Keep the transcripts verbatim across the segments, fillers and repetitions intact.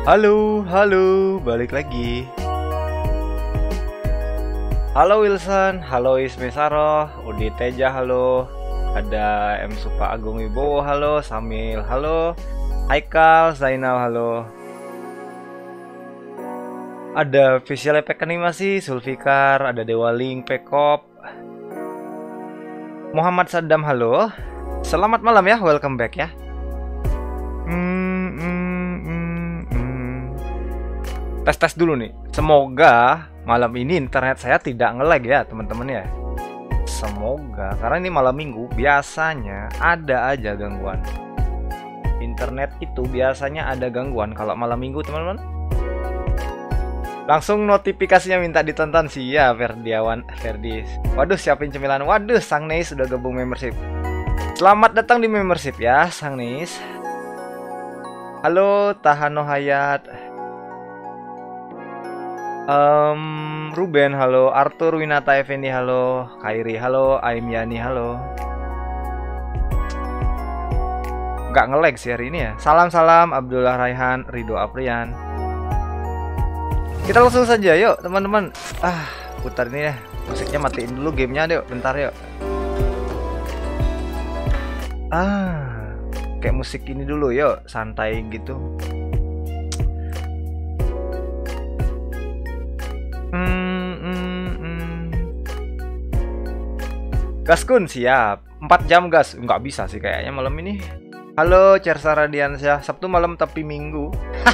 Halo, halo, balik lagi. Halo Wilson, halo Isme Saroh, Udi Teja, halo. Ada M Supa Agung Wibowo, halo. Samil, halo. Haikal, Zainal, halo. Ada visual effect animasi, Sulfikar, ada Dewa Link, Pekop. Muhammad Saddam, halo. Selamat malam ya, welcome back ya. Hmm, hmm, hmm, hmm. Tes-tes dulu nih. Semoga malam ini internet saya tidak nge-lag ya teman-teman ya. Semoga, karena ini malam minggu biasanya ada aja gangguan. Internet itu biasanya ada gangguan kalau malam minggu teman-teman. Langsung notifikasinya minta ditonton sih ya, Ferdiawan Ferdis. Waduh, siapin cemilan. Waduh, Sang Neis sudah gabung membership. Selamat datang di membership ya, Sang Neis. Halo, Tahano Hayat. Um, Ruben, halo. Arthur Winata Effendi, halo. Kairi, halo. Aim Yani, halo. Gak nge-lag sih hari ini ya. Salam-salam Abdullah Raihan, Ridho Aprian. Kita langsung saja yuk teman-teman. Ah, putar ini ya. Musiknya matiin dulu gamenya yuk. Bentar yuk. Ah, kayak musik ini dulu yuk, santai gitu. Hmm, hmm, hmm. Gaskun siap. empat jam gas. Nggak bisa sih kayaknya malam ini. Halo Cersa Radiansyah. Sabtu malam tapi minggu.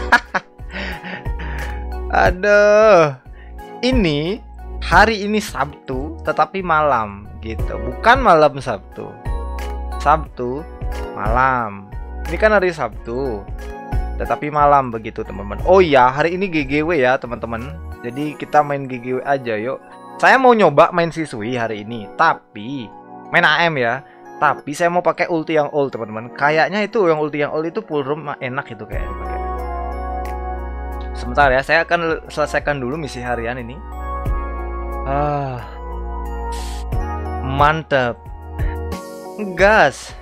Aduh. Ini hari ini Sabtu tetapi malam gitu. Bukan malam Sabtu. Sabtu malam. Ini kan hari Sabtu tetapi malam begitu teman-teman. Oh iya, hari ini G G W ya teman-teman. Jadi kita main G G W aja yuk. Saya mau nyoba main Shisui hari ini, tapi main A M ya. Tapi saya mau pakai ulti yang old teman-teman. Kayaknya itu yang ulti yang old itu full room enak itu kayaknya dipakai. Sebentar ya, saya akan selesaikan dulu misi harian ini. Ah, mantap. Gas.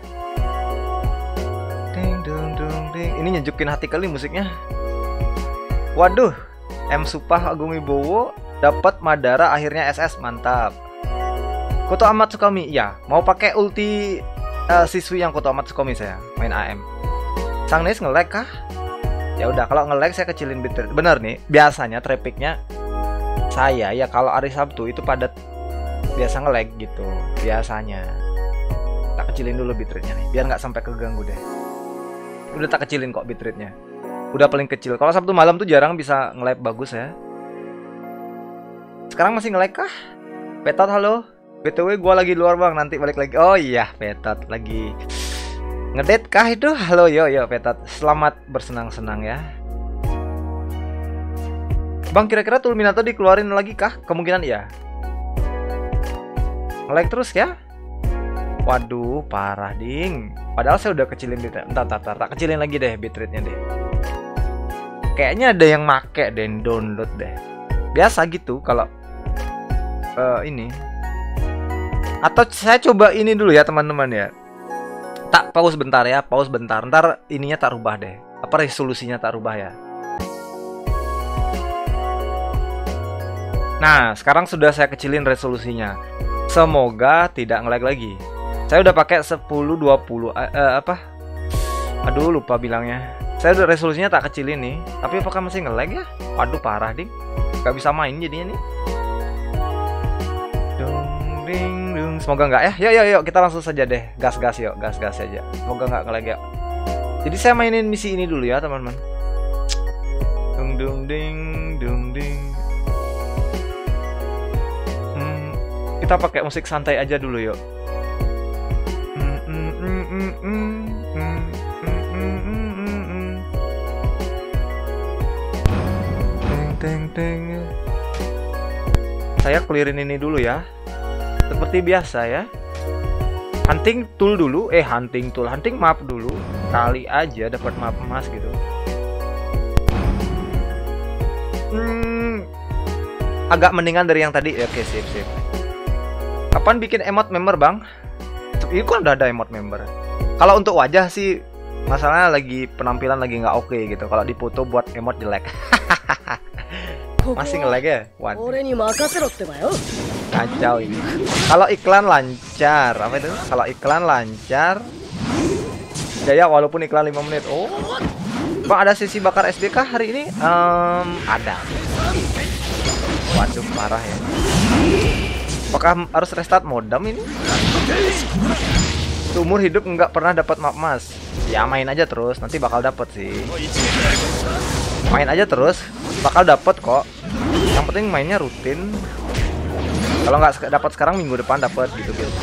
Ding dong dong ding. Ini nyejukin hati kali musiknya. Waduh, M Supah Agung Wibowo dapat Madara akhirnya S S, mantap. Koto Amat Sukami, ya mau pakai ulti uh, Shisui yang Koto Amat Sukami saya main A M. Sang Nes nge-lag kah? Ya udah, kalau nge-lag saya kecilin bitrate. Bener nih, biasanya trafficnya saya ya kalau hari Sabtu itu padat, biasa nge-lag gitu biasanya. Tak kecilin dulu bitrate-nya nih, biar nggak sampai keganggu deh. Udah tak kecilin kok bitrate-nya. Udah paling kecil. Kalau Sabtu malam tuh jarang bisa nge-lag bagus ya. Sekarang masih nge-lag kah? Petot, halo. B T W gua lagi luar bang, nanti balik lagi. Oh iya, Petot lagi ngedate kah itu? Halo, yo yo Petot. Selamat bersenang-senang ya. Bang, kira-kira tool Minato dikeluarin lagi kah? Kemungkinan iya. Nge-lag terus ya? Waduh, parah ding. Padahal saya udah kecilin bitrate. Entar, entar, entar, tak kecilin lagi deh bitrate-nya deh. Kayaknya ada yang make deh, download deh. Biasa gitu kalau uh, ini. Atau saya coba ini dulu ya teman-teman ya. Tak pause bentar ya, pause bentar. Ntar ininya tak rubah deh. Apa resolusinya tak rubah ya. Nah, sekarang sudah saya kecilin resolusinya. Semoga tidak nge-lag lagi. Saya udah pakai sepuluh dua puluh uh, apa? Aduh, lupa bilangnya. Saya udah resolusinya tak kecilin nih. Tapi apakah masih nge-lag ya? Waduh, parah ding. Gak bisa main jadinya nih. Dung ding dung. Semoga nggak ya. Yuk yuk yuk, kita langsung saja deh. Gas-gas yuk, gas-gas aja. Semoga nggak nge-lag ya. Jadi saya mainin misi ini dulu ya, teman-teman. Dung dung ding dung ding. Hmm, kita pakai musik santai aja dulu yuk. Teng teng. Saya clearin ini dulu ya. Seperti biasa ya. Hunting tool dulu, eh hunting tool, hunting map dulu. Kali aja dapat map emas gitu. Hmm, agak mendingan dari yang tadi. Oke, sip sip. Kapan bikin emot member, Bang? Ini kan udah ada emot member. Kalau untuk wajah sih Masalahnya lagi penampilan lagi nggak oke gitu. Kalau dipoto buat emot jelek. Masih nge-lag ya? Waduh. Kacau ini. Kalau iklan lancar, apa itu? Kalau iklan lancar. Jaya walaupun iklan lima menit. Oh. Bang, ada sesi bakar S D kah hari ini? Um, ada. Waduh, parah ya. Apakah harus restart modem ini? Seumur hidup nggak pernah dapat map emas. Ya main aja terus, nanti bakal dapet sih. Main aja terus, bakal dapet kok. Yang penting mainnya rutin. Kalau nggak dapat sekarang, minggu depan dapet gitu guys.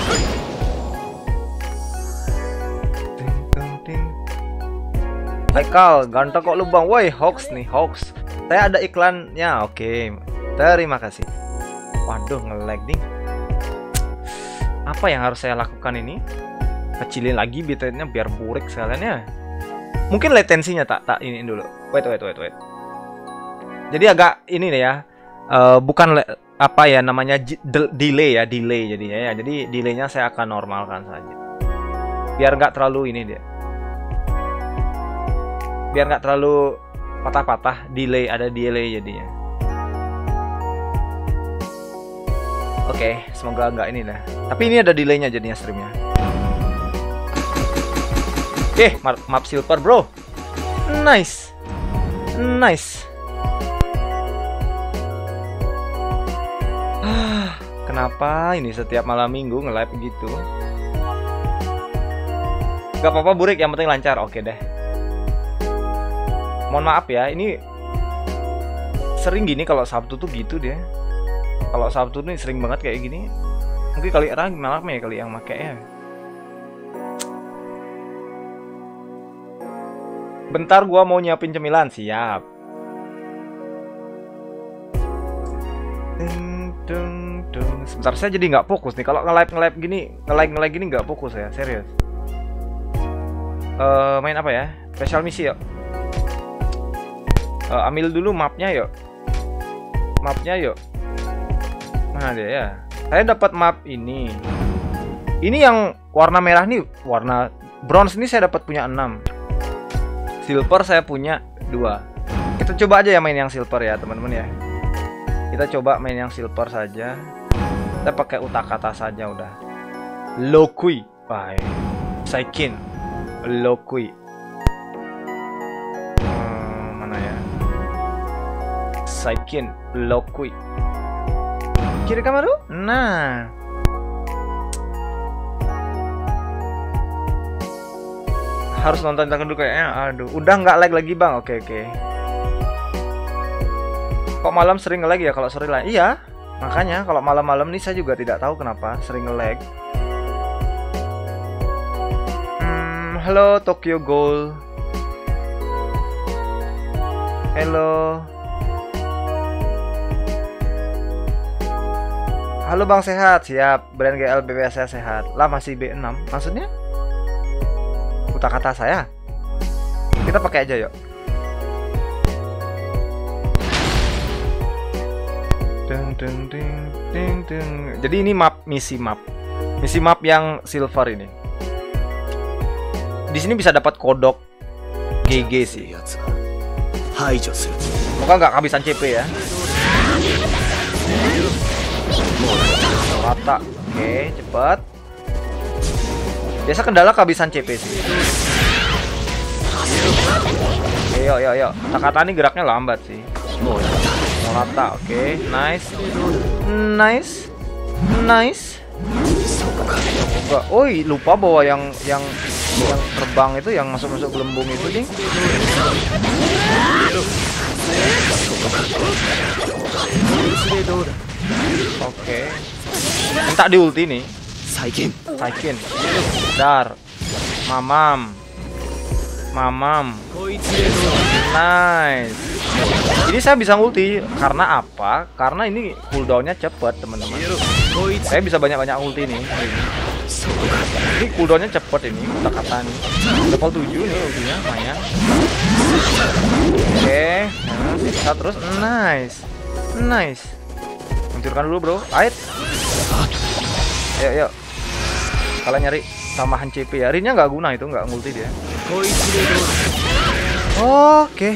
Haikal, ganteng kok lu bang. Woi, hoax nih, hoax. Saya ada iklannya, oke. Terima kasih. Waduh, nge-lag nih. Apa yang harus saya lakukan ini? Kecilin lagi bitrate-nya biar burik sekalian ya. Mungkin latensinya tak tak ini dulu. Wait, wait, wait, wait. Jadi agak ini nih ya. Uh, bukan apa ya namanya delay ya, delay jadinya ya. Jadi delaynya saya akan normalkan saja. Biar nggak terlalu ini dia. Biar nggak terlalu patah-patah, delay ada delay jadinya. Oke, okay, semoga nggak ini lah. Tapi ini ada delaynya jadinya streamnya. Oke, okay, map silver bro, nice, nice. Kenapa ini setiap malam minggu nge-live gitu? Gak apa-apa burik, yang penting lancar. Oke okay deh. Mohon maaf ya, ini sering gini kalau Sabtu tuh gitu deh. Kalau Sabtu nih sering banget kayak gini. Mungkin kali orang malam ya kali yang make ya. Bentar gua mau nyiapin cemilan, siap. Ding, ding, ding. Sebentar, saya jadi nggak fokus nih kalau nge-live nge-live gini, nge-live nge-live gini nggak fokus ya, serius. Uh, main apa ya? Special misi yuk. Uh, ambil dulu mapnya yuk. Mapnya yuk. Mana dia ya? Saya dapat map ini. Ini yang warna merah nih, warna bronze ini saya dapat punya enam. Silver saya punya dua. Kita coba aja ya main yang silver ya, teman-teman ya. Kita coba main yang silver saja. Kita pakai utakata saja udah. Lokui, bye. Saikin. Lokui. Saikin, Lokui. Kiri kamaru? Nah. Harus nonton dulu kayaknya. Aduh, udah nggak lag lagi bang. Oke oke. Kok malam sering nge-lag ya kalau sore lah? Iya. Makanya kalau malam-malam nih saya juga tidak tahu kenapa sering nge-lag. Hmm, halo Tokyo Ghoul. Halo. Halo bang, sehat? Siap. Brand G L B B S saya sehat. Lah masih B enam. Maksudnya? Kata-kata saya. Kita pakai aja yuk. Deng deng deng deng deng. Jadi ini map misi map. Misi map yang silver ini. Di sini bisa dapat kodok G G sih. Moga nggak kehabisan C P ya. Rata. Oke, cepat. Biasa kendala kehabisan C P sih. Oke, yuk, yuk, yuk. Kata-kata ini geraknya lambat sih. Mau rata, oke. Nice. Nice. Nice. Oi, lupa bawa yang yang yang terbang itu, yang masuk-masuk gelembung itu, ding. Oke. Minta di ulti nih. Saikin. Saikin. Dar. Mamam. Mamam. Nice. Ini saya bisa ulti karena apa? Karena ini cooldownnya cepet, teman-teman. Saya bisa banyak-banyak ulti nih. Ini cooldownnya cepet ini, kata-kata nih. Level tujuh nih ultinya, lumayan. Oke, nah, bisa terus. Nice. Nice. Hancurkan dulu, bro. Ait. Ayo, yuk. Kalian nyari tambahan C P ya. Rinnya nggak guna itu, nggak multi dia. Oke.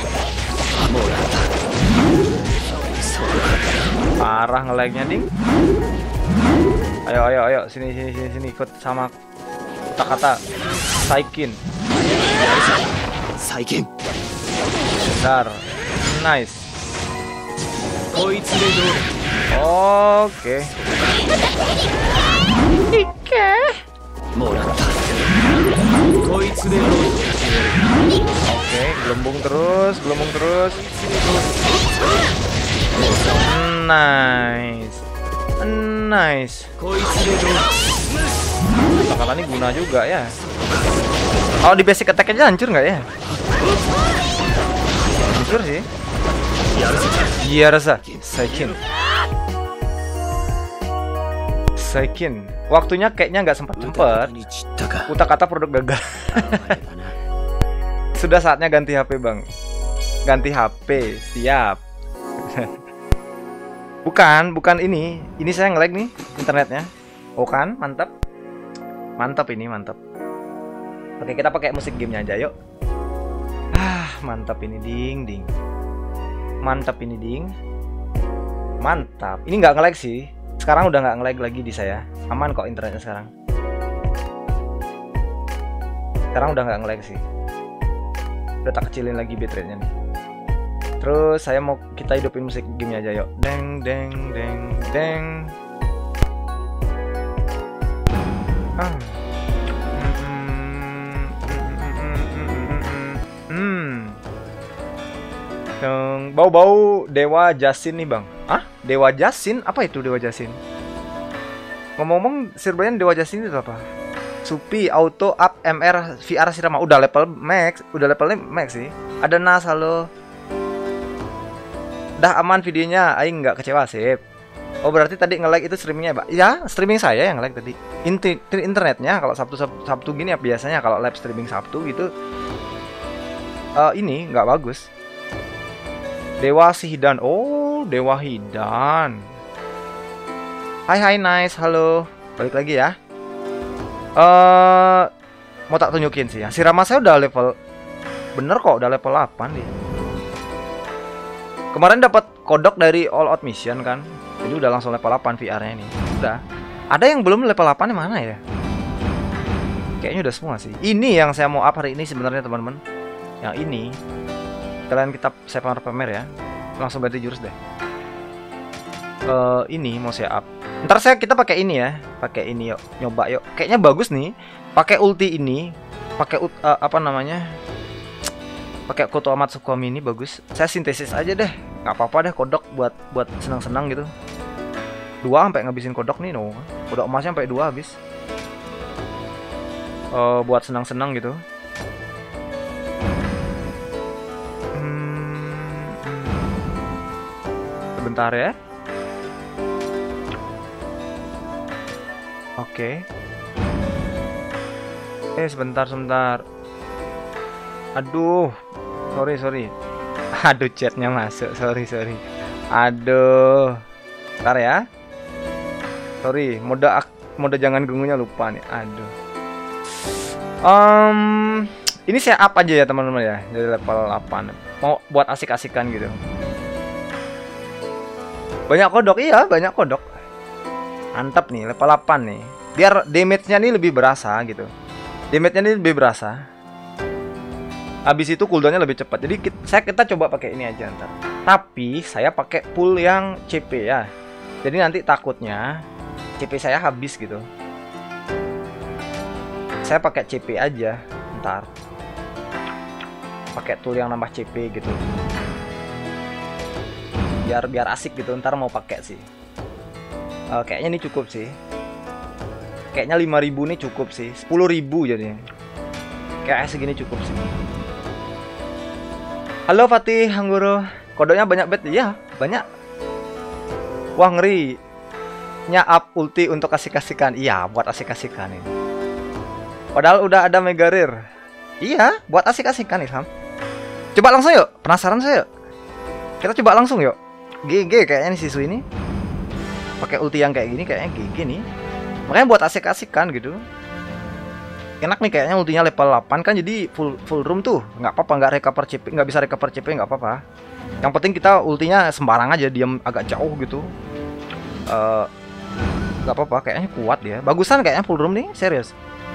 Parah nge-lag-nya, ding. Ayo, ayo, ayo, sini, sini, sini, sini, ikut sama kata-kata Saikin. Saikin. Bentar. Nice. Oke. Ike. Oke, gelembung terus, gelembung terus. Nice. Nice. Kata-kata ini guna juga ya. Kalau di basic attack aja hancur nggak ya? Hancur sih. Iya rasa. Saikin. Saikin. Waktunya kayaknya nggak sempat sempat. Kata-kata produk gagal. Sudah saatnya ganti H P bang. Ganti H P. Siap. Bukan, bukan ini. Ini saya nge-lag nih internetnya. Oh kan, mantap. Mantap ini, mantap. Oke, kita pakai musik gamenya aja, yuk. Ah, mantap ini, ding, ding. Mantap ini, ding. Mantap. Ini nggak nge-lag sih. Sekarang udah nggak nge-lag lagi di saya. Aman kok internetnya sekarang. Sekarang udah nggak nge-lag sih. Udah tak kecilin lagi bitrate-nya nih. Terus saya mau kita hidupin musik gamenya aja, yuk. Deng, deng, deng, deng. Ah. Hmm. Yang bau-bau Dewa Jasin nih bang. Ah, Dewa Jasin? Apa itu Dewa Jasin? Ngomong-ngomong, servernya Dewa Jasin itu apa? Supi Auto Up M R V R Sirama. Udah level max, udah levelnya max sih. Ada Nas, halo. Dah aman videonya, aing nggak kecewa sip. Oh berarti tadi nge-lag itu streamingnya pak? Ya streaming saya yang nge-lag tadi. Inti internetnya kalau Sabtu Sabtu, Sabtu gini ya biasanya kalau live streaming Sabtu gitu. Uh, ini nggak bagus. Dewa Hidan. Oh Dewa Hidan. Hai hai nice, halo. Balik lagi ya. Uh, mau tak tunjukin sih ya. Sirama saya udah level. Bener kok udah level delapan dia. Kemarin dapat kodok dari All Out Mission kan. Jadi udah langsung level delapan V R-nya ini. Udah. Ada yang belum level delapan yang mana ya? Kayaknya udah semua sih. Ini yang saya mau up hari ini sebenarnya teman-teman. Yang ini. Kalian kita saya pamer-pamer ya. Langsung ganti jurus deh. Uh, ini mau saya up. Ntar saya kita pakai ini ya. Pakai ini yuk. Nyoba yuk. Kayaknya bagus nih. Pakai ulti ini. Pakai uh, apa namanya? Pakai Koto Amatsukomi ini bagus. Saya sintesis aja deh. Gak apa-apa deh kodok buat buat senang-senang gitu. Dua sampai ngabisin kodok nih no. Kodok emasnya sampai dua habis. Uh, buat senang-senang gitu. Hmm, sebentar ya. Oke. Okay. Eh sebentar sebentar. Aduh. Sorry, sorry. Aduh, chatnya masuk. Sorry, sorry. Aduh. Ntar ya. Sorry, mode mode jangan ganggunya lupa nih. Aduh. Um, ini saya up aja ya teman-teman ya. Dari level delapan. Mau buat asik-asikan gitu. Banyak kodok, iya, banyak kodok. Mantap nih, level delapan nih. Biar damage-nya nih lebih berasa gitu. Damage-nya nih lebih berasa. Habis itu cooldownnya lebih cepat. Jadi kita, saya kita coba pakai ini aja ntar. Tapi saya pakai pool yang C P ya. Jadi nanti takutnya C P saya habis gitu. Saya pakai C P aja ntar. Pakai tool yang nambah C P gitu. Biar biar asik gitu. Ntar mau pakai sih. Uh, kayaknya ini cukup sih. Kayaknya lima ribu nih cukup sih. sepuluh ribu jadinya. Kayak segini cukup sih. Halo Fatih Hanggoro, kodoknya banyak bet ya, banyak. Wah ngeri. Nya up ulti untuk asik-asikan. Iya, buat asik-asikan ini. Padahal udah ada mega rare. Iya, buat asik-asikan nih Sam. Coba langsung yuk, penasaran saya yuk. Kita coba langsung yuk. G G kayaknya nih siswi ini. Pakai ulti yang kayak gini kayaknya G G nih. Makanya buat asik-asikan gitu. enak nih kayaknya ultinya level delapan kan, jadi full full room tuh. Nggak apa-apa, nggak recover C P, nggak bisa recover C P, nggak apa-apa. Yang penting kita ultinya sembarang aja, diam agak jauh gitu. Uh, nggak apa-apa, kayaknya kuat dia. Bagusan kayaknya full room nih, serius.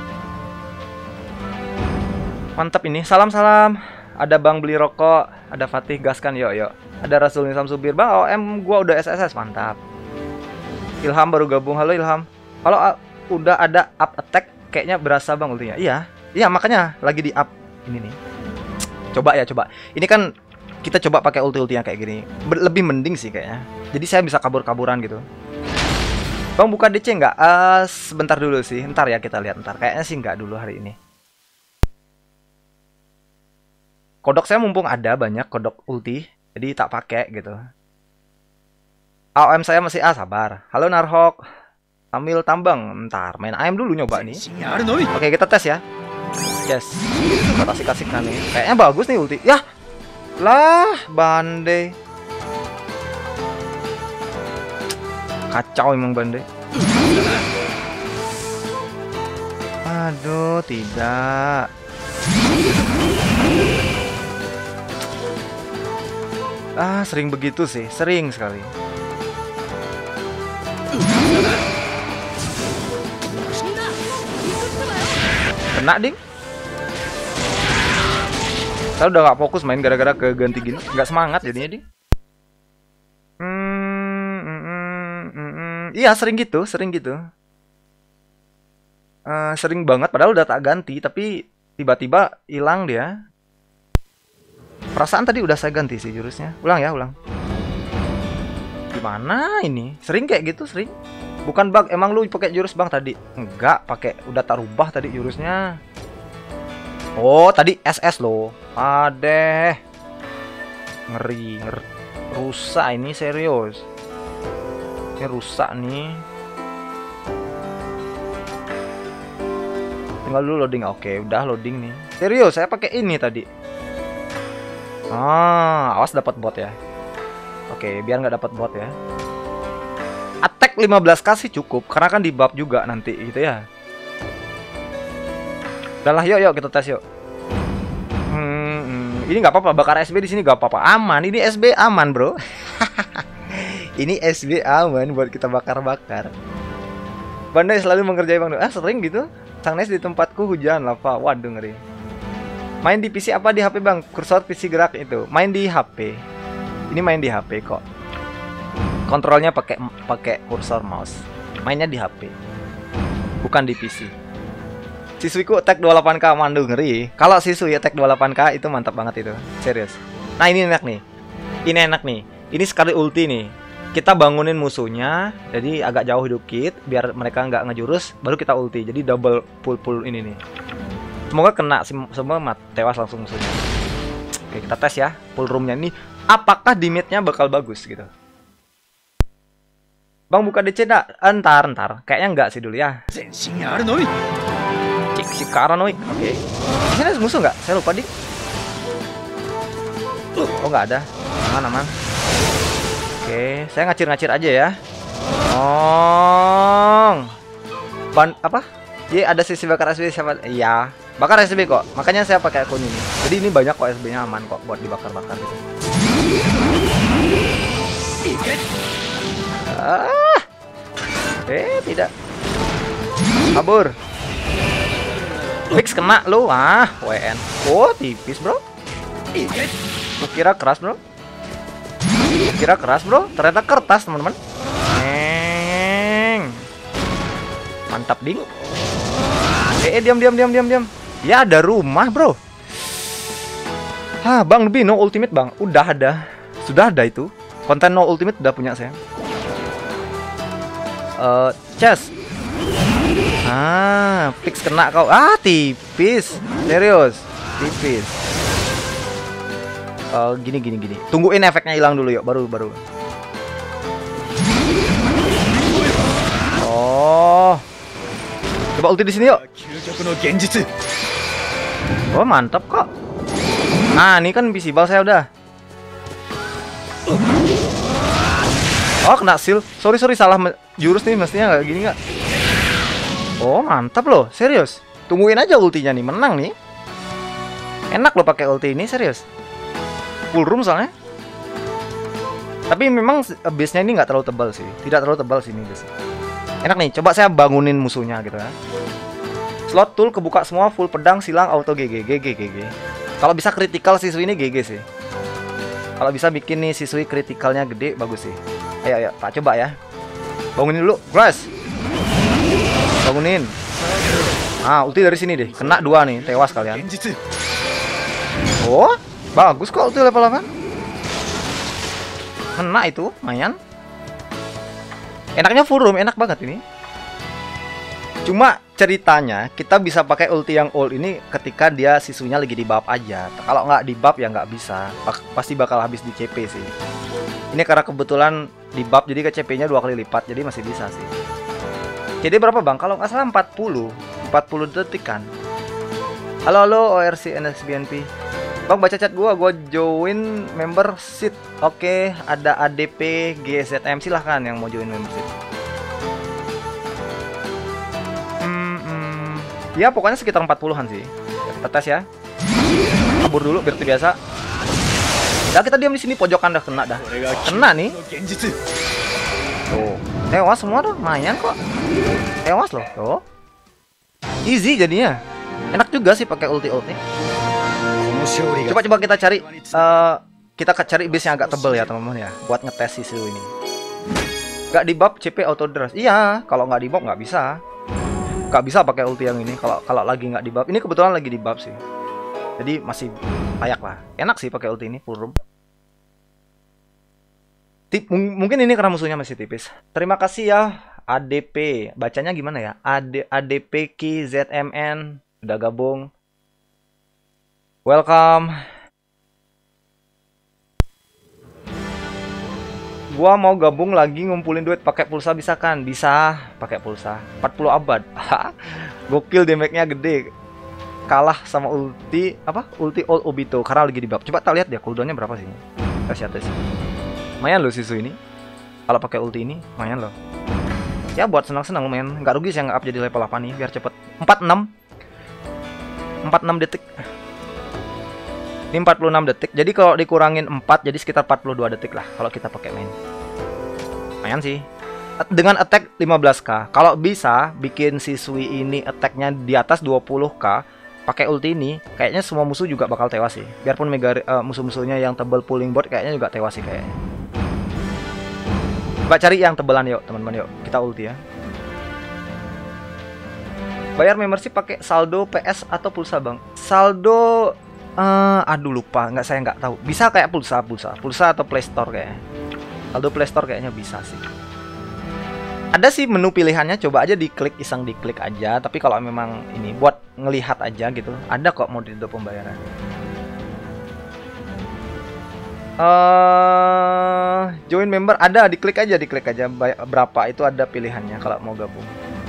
Mantap ini. Salam-salam. Ada Bang beli rokok, ada Fatih gaskan, yuk yuk. Ada Rasul Nisam Subir, Bang O M gua udah S S S, mantap. Ilham baru gabung, halo Ilham. Kalau uh, udah ada up attack kayaknya berasa Bang ultinya. Iya, iya makanya lagi di up ini nih. Coba ya, coba. Ini kan kita coba pakai ulti-ulti yang kayak gini. Ber lebih mending sih kayaknya. Jadi saya bisa kabur-kaburan gitu. Bang buka D C nggak? Uh, sebentar dulu sih, ntar ya kita lihat ntar. Kayaknya sih nggak dulu hari ini. Kodok saya mumpung ada banyak kodok ulti, jadi tak pakai gitu. A O M saya masih A, sabar. Halo Narhok. Sambil tambang, ntar main A M dulu nyoba nih. Oke, kita tes ya. Yes. Kita kasih-kasihkan nih. Kayaknya bagus nih ulti. Yah. Lah, Bande. Kacau emang Bande. Aduh, tidak. Ah, sering begitu sih, sering sekali. Kena ding. Saya udah gak fokus main gara-gara keganti gini, nggak semangat jadinya ding. Hmm, mm, mm, mm, mm. Iya sering gitu, sering gitu. Uh, sering banget, padahal udah tak ganti, tapi tiba-tiba hilang dia. Perasaan tadi udah saya ganti sih jurusnya. Ulang ya, ulang. Gimana ini? Sering kayak gitu, sering. Bukan bug, emang lu pakai jurus Bang tadi? Enggak, pakai udah tak rubah tadi jurusnya. Oh, tadi S S loh. Adeh. Ngeri, ngeri. Rusak ini serius. Ini rusak nih. Tinggal dulu loading. Oke, udah loading nih. Serius, saya pakai ini tadi. Ah, awas dapat bot ya. Oke, biar nggak dapat bot ya. Attack lima belas k sih cukup, karena kan di buff juga nanti gitu ya. Udahlah, yuk yuk kita tes yuk. Hmm, hmm. Ini nggak apa-apa, bakar S B di sini nggak apa-apa, aman. Ini S B aman bro. Ini S B aman buat kita bakar-bakar. Bandai selalu mengerjai Bang. Ah sering gitu. Sang Nes di tempatku hujan lava. Waduh ngeri. Main di P C apa di H P Bang? Kursor P C gerak itu. Main di H P. Ini main di H P kok. Kontrolnya pakai pakai kursor mouse. Mainnya di H P. Bukan di P C. Siswiku attack dua puluh delapan k, mandu ngeri. Kalau siswi attack dua puluh delapan k itu mantap banget itu. Serius. Nah, ini enak nih. Ini enak nih. Ini sekali ulti nih. Kita bangunin musuhnya, jadi agak jauh dikit biar mereka nggak ngejurus, baru kita ulti. Jadi double pull-pull ini nih. Semoga kena semua mat tewas langsung musuhnya. Oke, kita tes ya full roomnya ini. Apakah damage-nya bakal bagus gitu? Bang buka D C enggak? Entar, entar. Kayaknya enggak sih dulu ya. Cek si Karanoid. Oke. Ini ada musuh nggak? Saya lupa dik. Oh nggak ada. Aman aman. Oke, saya ngacir-ngacir aja ya. Oh. Ban apa? Ye ada sisi bakar S B siapa? Iya. Bakar S B kok, makanya saya pakai akun ini. Jadi ini banyak kok S B-nya aman kok buat dibakar-bakar gitu. Ah. Eh, tidak. Kabur. Fix kena lu. Ah, W N. Oh, tipis, Bro. Lu kira keras, Bro? Lu kira keras, Bro? Ternyata kertas, teman-teman. Neng. Mantap, ding. Eh, eh, diam diam diam diam diam. Ya ada rumah bro. Hah Bang lebih no ultimate Bang. Udah ada. Sudah ada itu. Konten no ultimate udah punya saya. Uh, chest. Ah, fix kena kau. Ah tipis. Serius. Tipis. Uh, gini gini gini. Tungguin efeknya hilang dulu yuk. Baru baru. Oh. Coba ulti di sini yuk. Oh mantap kok. Nah ini kan visible saya udah. Oh kena seal. Sorry sorry salah jurus nih mestinya nggak gini nggak. Oh mantap loh serius. Tungguin aja ultinya nih, menang nih. Enak loh pakai ulti ini, serius. Full room soalnya. Tapi memang base-nya ini nggak terlalu tebal sih. Tidak terlalu tebal sih ini base. Enak nih, coba saya bangunin musuhnya gitu ya. Slot tool kebuka semua, full pedang, silang, auto G G, G G, G G. Kalau bisa kritikal siswi ini G G sih. Kalau bisa bikin nih siswi kritikalnya gede, bagus sih. Ayo, ayo, tak coba ya. Bangunin dulu, guys. Bangunin. Ah, ulti dari sini deh. Kena dua nih, tewas kalian. Oh, bagus kok ulti level delapan. Kena itu, lumayan. Enaknya full room, enak banget ini. Cuma ceritanya kita bisa pakai ulti yang old ini ketika dia sisunya lagi di buff aja. Kalau nggak di buff ya nggak bisa. Pasti bakal habis di C P sih. Ini karena kebetulan di buff jadi ke C P-nya dua kali lipat, jadi masih bisa sih. Jadi berapa bang? Kalau nggak salah empat puluh detik kan. Halo halo O R C N S B N P. Bang baca chat gua, gua join membership. Oke, ada A D P G Z M, silahkan yang mau join membership. Hmm, hmm. Ya pokoknya sekitar empat puluhan sih. Kita tes ya. Kabur dulu biar terbiasa. Udah kita diam di sini, pojokan dah kena dah. Kena nih. Tuh, tewas semua tuh, lumayan kok. Tewas loh, tuh. Easy jadinya. Enak juga sih pakai ulti-ulti. Coba-coba kita cari uh, kita cari base yang agak tebel ya teman-teman ya, buat ngetes sisu ini. Gak di buff C P auto dress. Iya, kalau nggak di buff nggak bisa. Nggak bisa pakai ulti yang ini kalau kalau lagi nggak di buff. Ini kebetulan lagi di buff sih. Jadi masih layak lah. Enak sih pakai ulti ini full room. Tip, mungkin ini karena musuhnya masih tipis. Terima kasih ya A D P. Bacanya gimana ya? A D A D P K Z M N udah gabung. Welcome. Gua mau gabung lagi ngumpulin duit pakai pulsa bisa kan? Bisa pakai pulsa. empat puluh abad. Gokil damage-nya gede. Kalah sama ulti apa? Ulti Old Obito karena lagi di buff. Coba tak lihat ya cooldown-nya berapa sih? Tes ya tes. Lumayan loh sisu ini. Kalau pakai ulti ini lumayan loh. Ya buat senang-senang lumayan. Nggak rugi sih nge-up jadi level delapan nih biar cepet. empat puluh enam. empat puluh enam detik. Ini empat puluh enam detik. Jadi kalau dikurangin empat jadi sekitar empat puluh dua detik lah kalau kita pakai main. Lumayan sih. Dengan attack lima belas K. Kalau bisa bikin siswi ini attack-nya di atas dua puluh K pakai ulti ini, kayaknya semua musuh juga bakal tewas sih. Biarpun mega uh, musuh-musuhnya yang tebel pulling board kayaknya juga tewas sih kayaknya. Coba cari yang tebelan yuk, teman-teman yuk. Kita ulti ya. Bayar membership pakai saldo P S atau pulsa, Bang? Saldo Uh, aduh lupa, nggak saya nggak tahu. Bisa kayak pulsa, pulsa, pulsa atau Play Store kayaknya. Saldo Play Store kayaknya bisa sih. Ada sih menu pilihannya, coba aja diklik, iseng diklik aja. Tapi kalau memang ini buat ngelihat aja gitu, ada kok mode pembayaran. Uh, join member ada, diklik aja, diklik aja berapa itu ada pilihannya kalau mau gabung.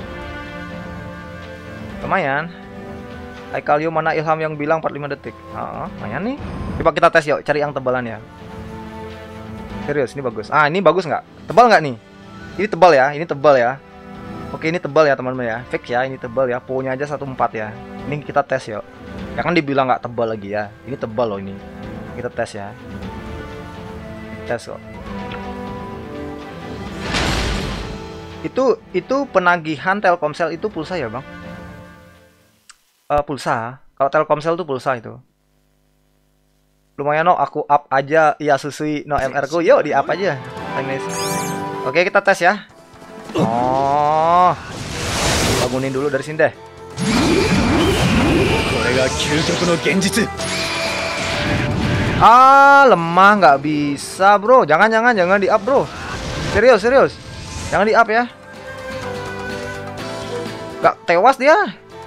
Lumayan. Aikalio mana Ilham yang bilang empat puluh lima detik. Ah, lumayan nih. Coba kita tes yuk, cari yang tebalan ya. Serius, ini bagus. Ah, ini bagus nggak? Tebal nggak nih? Ini tebal ya, ini tebal ya. Oke, ini tebal ya teman-teman ya. Fix ya, ini tebal ya. Punya aja satu empat ya. Ini kita tes yuk. Ya kan dibilang nggak tebal lagi ya. Ini tebal loh ini. Kita tes ya. Tes kok. Itu itu penagihan Telkomsel itu pulsa ya, Bang? Uh, pulsa. Kalau Telkomsel tuh pulsa itu. Lumayan no, aku up aja ya susui no M R ku. Yuk di up aja. Teknis. Oke, kita tes ya. Oh. Bangunin dulu dari sini deh. Ah, lemah nggak bisa, bro. Jangan jangan jangan di up, bro. Serius, serius. Jangan di up ya. Gak tewas dia.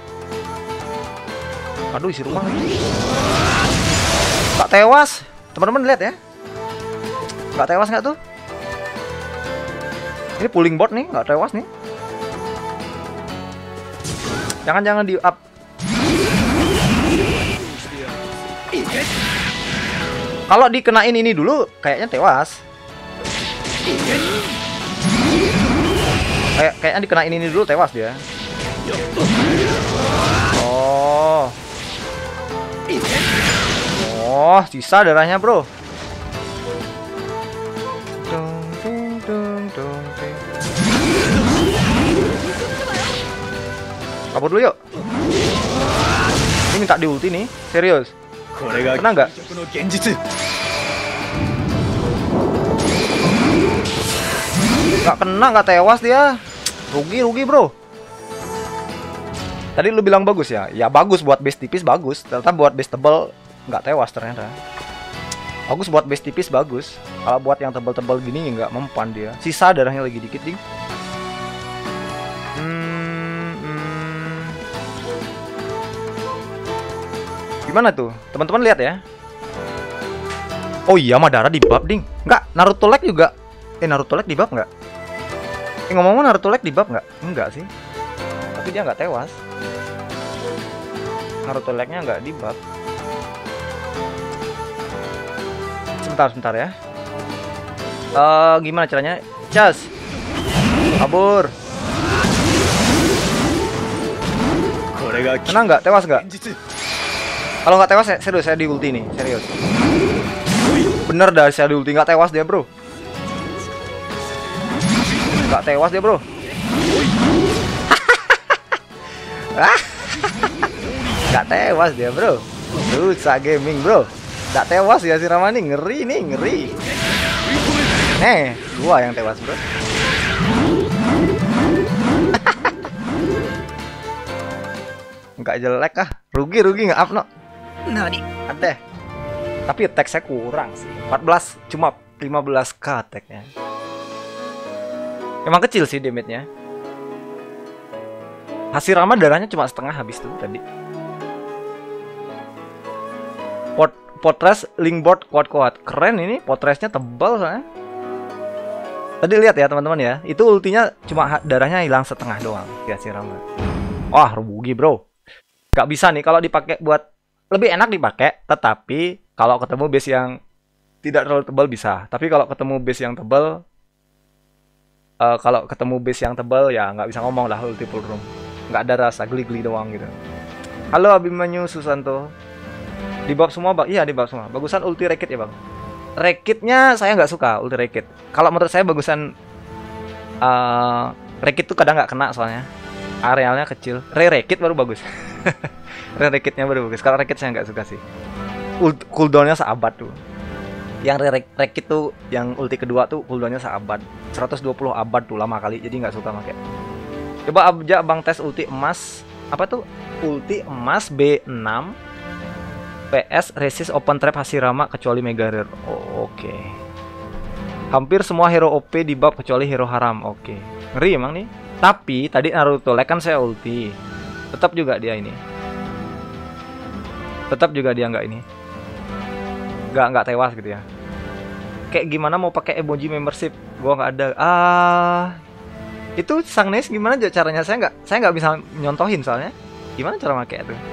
Aduh, isi rumah lagi. Gak tewas. Teman-teman lihat ya. Gak tewas nggak tuh? Ini pulling board nih, nggak tewas nih. Jangan-jangan di up. Kalau dikenain ini dulu, kayaknya tewas. Kayak kayaknya dikenain ini dulu tewas dia. Oh. Oh, sisa darahnya, bro. Dung, dung, dung, dung, dung. Kabur dulu yuk. Ini minta di ulti nih, serius. Kena nggak? Nggak kena, nggak tewas dia. Rugi, rugi bro. Tadi lu bilang bagus ya? Ya bagus buat base tipis, bagus. Ternyata buat base tebal nggak tewas ternyata. Bagus buat base tipis, bagus. Kalau buat yang tebal-tebal gini nggak mempan dia. Sisa darahnya lagi dikit ding. Hmm, hmm. Gimana tuh? Teman-teman lihat ya. Oh iya, Madara di buff ding. Nggak, Naruto lag juga. Eh Naruto lag di buff nggak? Eh ngomong-ngomong Naruto lag di buff nggak? Enggak sih. Tapi dia nggak tewas. Naruto lag-nya nggak di buff. Sebentar, sebentar ya. Uh, gimana caranya? Cas. Kabur. Kena nggak? Tewas nggak? Kalau nggak tewas, serius saya di ulti nih, serius. Bener dah saya di ulti, nggak tewas dia bro. Nggak tewas dia bro. Nggak tewas dia bro. Susah gaming bro. Nggak tewas ya si Ramani, ngeri nih, ngeri. Eh, gua yang tewas bro. Nggak jelek ah, rugi rugi nggak up no. Nadi, ada. Tapi attack saya kurang sih. empat belas cuma lima belas k attack-nya. Emang kecil sih damage-nya. Hashirama darahnya cuma setengah habis tuh tadi. Pot Potres Linkboard kuat-kuat. Keren ini, potresnya tebal soalnya. Tadi lihat ya teman-teman ya. Itu ultinya cuma darahnya hilang setengah doang di Hashirama. Wah, rugi bro. Gak bisa nih kalau dipakai buat lebih enak dipakai, tetapi kalau ketemu base yang tidak terlalu tebal bisa. Tapi kalau ketemu base yang tebal, uh, kalau ketemu base yang tebal ya nggak bisa ngomong lah ulti full room. Nggak ada rasa, geli-geli doang gitu. Halo Abimanyu Susanto. Di buff semua bang? Iya di buff semua. Bagusan ulti Rekit ya bang. Rekitnya saya nggak suka ulti Rekit. Kalau menurut saya bagusan uh, Rekit tuh kadang nggak kena soalnya. Arealnya kecil. Re-Rekit baru bagus. Re-Rekitnya baru bagus. Kalau Rekit saya nggak suka sih. Cooldownnya seabad tuh. Yang Rekit tuh, yang ulti kedua tuh cooldownnya seabad. seratus dua puluh abad tuh, lama kali. Jadi nggak suka pakai. Coba aja bang tes ulti emas. Apa tuh? Ulti emas B enam P S resist open trap Hashirama kecuali Mega Rare. Oh, oke. Okay. Hampir semua hero O P di buff kecuali hero haram. Oke. Okay. Ngeri emang nih. Tapi tadi Naruto lag kan saya ulti. Tetap juga dia ini. Tetap juga dia nggak ini. Nggak nggak tewas gitu ya. Kayak gimana mau pakai emoji membership? Gua nggak ada. Ah, itu Sang Nes gimana caranya? Saya nggak saya nggak bisa nyontohin soalnya. Gimana cara pakai itu?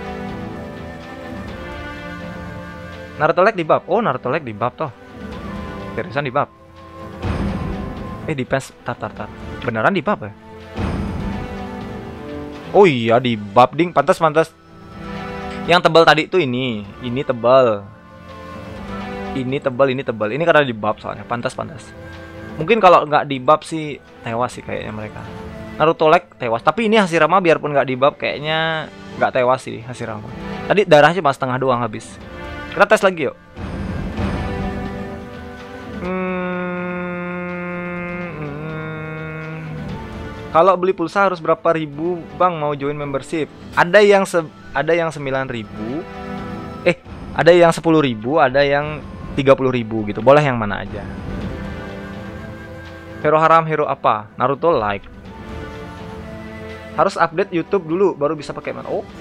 Naruto lag di buff. Oh, Naruto lag di buff toh. Seriusan di buff. Eh, defense tar tar tar. Beneran di buff ya? Oh iya di buff ding, pantas pantas. Yang tebal tadi tuh ini, ini tebal. Ini tebal, ini tebal. Ini karena di buff soalnya, pantas pantas. Mungkin kalau nggak di buff sih tewas sih kayaknya mereka. Naruto lag tewas, tapi ini Hashirama biarpun nggak di buff kayaknya nggak tewas sih Hashirama. Tadi darahnya cuma setengah doang habis. Kita tes lagi yuk. Kalau beli pulsa harus berapa ribu bang mau join membership? Ada yang se ada yang sembilan ribu, eh ada yang sepuluh ribu, ada yang tiga puluh ribu gitu. Boleh yang mana aja. Hero haram, hero apa? Naruto like. Harus update YouTube dulu baru bisa pakai man. Oh,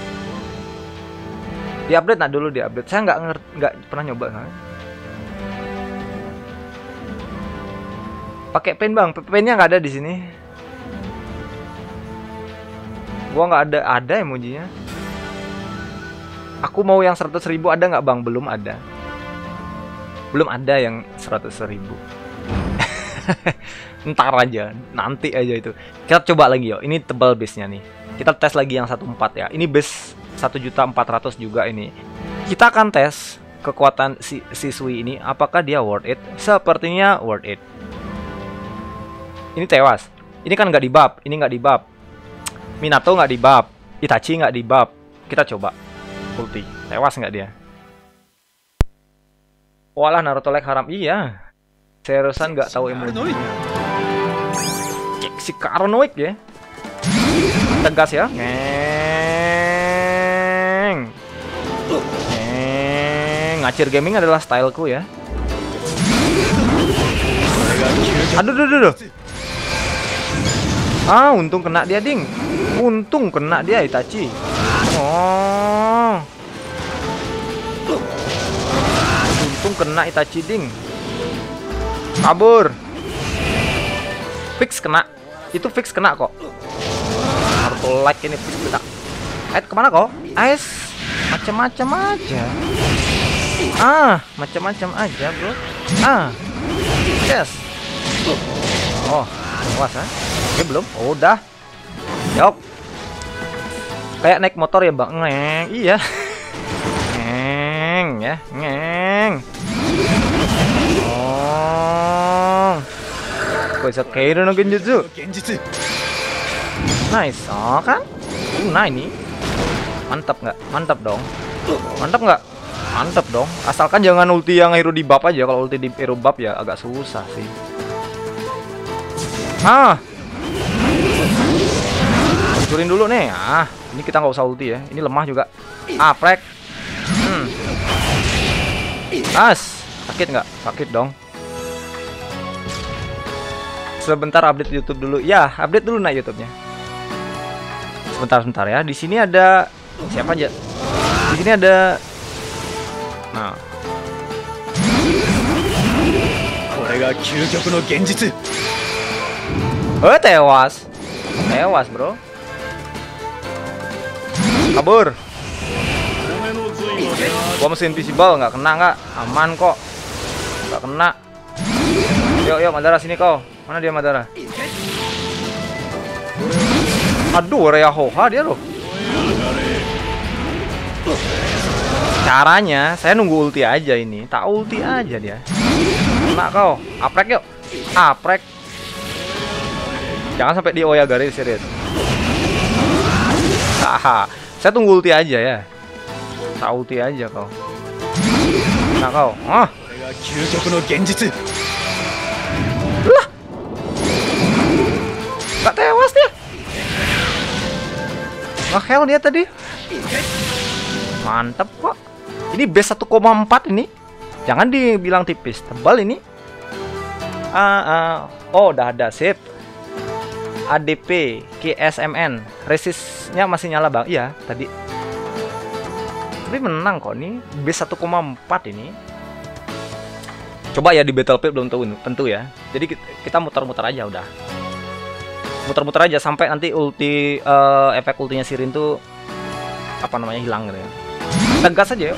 di update nah dulu di update. Saya nggak ngerti, nggak pernah nyoba kan? Pakai pen bang, pennya nggak ada di sini. Gua nggak ada, ada emojinya. Aku mau yang seratus ribu ada nggak bang? Belum ada. Belum ada yang seratus ribu. Ntar aja, nanti aja itu. Kita coba lagi yuk. Ini tebal base-nya nih. Kita tes lagi yang satu empat ya. Ini base satu juta empat ratus juga ini. Kita akan tes kekuatan si siswi ini, apakah dia worth it? Sepertinya worth it. Ini tewas. Ini kan nggak di buff, ini nggak di buff. Minato nggak di buff, Itachi nggak di buff. Kita coba ulti, tewas nggak dia? Walah, Naruto like haram. Iya, seriusan nggak tahu emoji. Cek si Karnoid ya. Tegas ya. Ngeng. Ngeng. Ngacir gaming adalah styleku ya. Aduh, aduh, aduh. Ah, untung kena dia, ding. Untung kena dia Itachi. Oh. Untung kena Itachi, ding. Kabur. Fix kena. Itu fix kena kok. Naruto like ini fix kena. Eh, kemana kok? Ais. Macam-macam aja. Ah, macam-macam aja, bro. Ah. Yes. Oh, awas ah. Oke, belum? Oh, udah. Yuk. Kayak naik motor ya, Bang. Ngeng. Iya. Ngeng ya, ngeng. Oh. Bisa kayak no genjutsu. Nice. Oh, kan? Nah, ini. Mantap nggak? Mantap dong. Mantap nggak? Mantap dong. Asalkan jangan ulti yang hero di buff aja. Kalau ulti di hero buff ya agak susah sih. Ah. Hancurin dulu nih. Ah, ini kita nggak usah ulti ya. Ini lemah juga. Ah, prek. Hmm. As. Sakit nggak? Sakit dong. Sebentar update YouTube dulu. Ya, update dulu nak YouTube-nya. Sebentar, sebentar ya. Di sini ada siapa aja? Di sini ada. Nah. Oh, tewas. Tewas, bro. Kabur. Gua mesin invisible, nggak kena nggak? Aman kok. Nggak kena. Yuk, yuk, Madara sini kau. Mana dia Madara? Aduh, Rea Hoha dia loh. Caranya, saya nunggu ulti aja ini. Tak ulti aja dia. Kena kau. Aprek yuk. Aprek. Jangan sampai di Oyagare serius. Haha. Saya tunggu ulti aja ya. Tak ulti aja kau. Kena kau. Ah. Lah. Gak tewas dia. Ngehel dia tadi. Mantap kok. Ini base satu koma empat ini. Jangan dibilang tipis, tebal ini. Ah, ah. Oh, udah ada sip. A D P K S M N. Resistnya masih nyala, Bang. Iya, tadi. Tapi menang kok nih. Base satu koma empat ini. Coba ya di Battlefield belum tahu tentu ya. Jadi kita muter-muter aja udah. Muter-muter aja sampai nanti ulti uh, efek ultinya Sirin tuh apa namanya hilang gitu ya. Tegas aja yuk.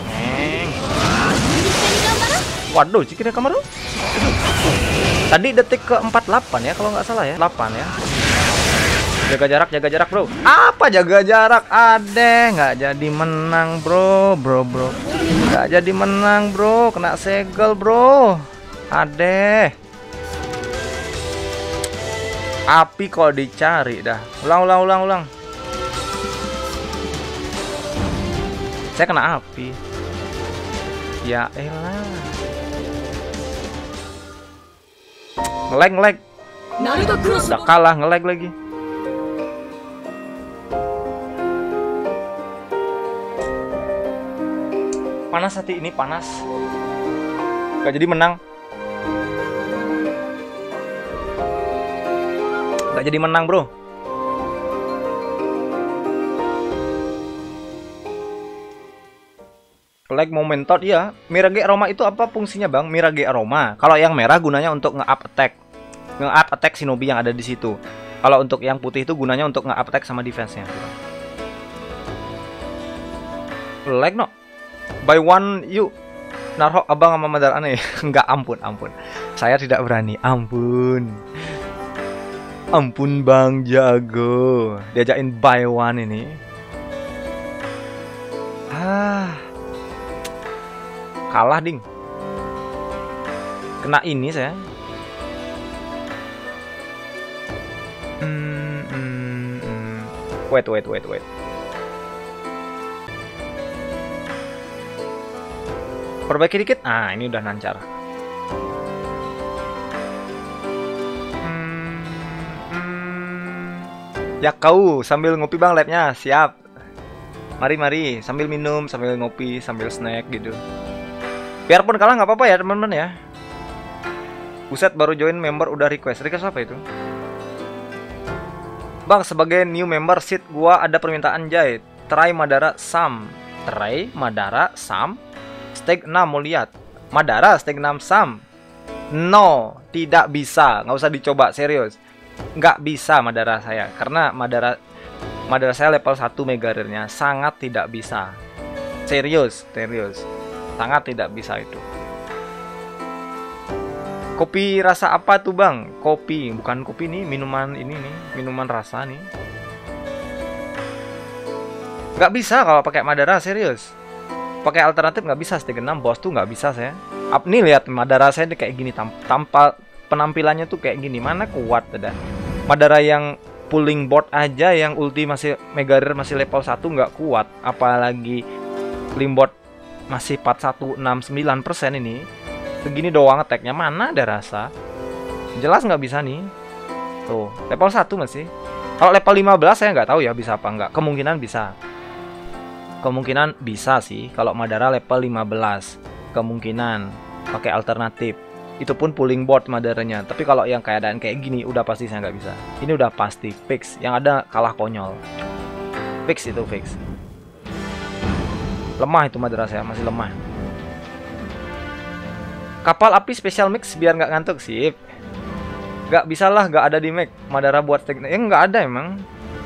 Waduh, Cikira Kamaru. Tadi detik ke empat puluh delapan ya kalau nggak salah ya. delapan ya. Jaga jarak, jaga jarak, bro. Apa jaga jarak? Adeh, nggak jadi menang, bro, bro, bro. Nggak jadi menang, bro. Kena segel, bro. Adeh. Api kok dicari dah. Ulang, ulang, ulang, ulang. Saya kena api. Ya elah. Ngelag, ngelag. Udah kalah, ngelag lagi. Panas hati ini, panas. Gak jadi menang. Gak jadi menang, bro. Like momentot ya. Mirage Aroma itu apa fungsinya, Bang? Mirage Aroma. Kalau yang merah gunanya untuk nge-up attack. Nge-up attack shinobi yang ada di situ. Kalau untuk yang putih itu gunanya untuk nge-up attack sama defense-nya. Like no. By one you Naruto abang sama Madara aneh. Enggak, ampun, ampun. Saya tidak berani. Ampun. Ampun Bang Jago, diajakin buy one ini. Ah, kalah ding. Kena ini saya. Hmm, hmm, hmm. Wait, wait, wait, wait. Perbaiki dikit. Ah, ini udah lancar. Ya kau sambil ngopi bang labnya siap. Mari mari sambil minum sambil ngopi sambil snack gitu. Biarpun kalah nggak apa-apa ya teman-teman ya. Buset baru join member udah request. Request apa itu? Bang sebagai new member seat gua ada permintaan jahit. Try Madara Sam. Try Madara Sam. Stake enam mau lihat. Madara stake enam Sam. No, tidak bisa. Nggak usah dicoba serius. Nggak bisa Madara saya karena Madara Madara saya level satu mega rare-nya sangat tidak bisa. Serius, serius. Sangat tidak bisa itu. Kopi rasa apa tuh, Bang? Kopi, bukan kopi nih, minuman ini nih, minuman rasa nih. Nggak bisa kalau pakai Madara serius. Pakai alternatif nggak bisa, stake enam bos tuh nggak bisa saya. Up nih lihat Madara saya kayak gini tanpa penampilannya tuh kayak gini, mana kuat ada. Madara yang pulling board aja yang ulti masih mega rare masih level satu nggak kuat, apalagi pulling board masih empat satu enam sembilan persen ini. Segini doang attack-nya mana ada rasa. Jelas nggak bisa nih. Tuh, level satu masih. Kalau level lima belas saya nggak tahu ya bisa apa nggak. Kemungkinan bisa. Kemungkinan bisa sih kalau Madara level lima belas. Kemungkinan pakai alternatif. Itu pun pulling board Madaranya. Tapi kalau yang keadaan kayak gini udah pasti saya nggak bisa. Ini udah pasti fix. Yang ada kalah konyol. Fix itu fix. Lemah itu Madara saya, masih lemah. Kapal api special mix biar nggak ngantuk sih. Nggak bisa lah, nggak ada di make Madara buat steak. Eh nggak ada emang.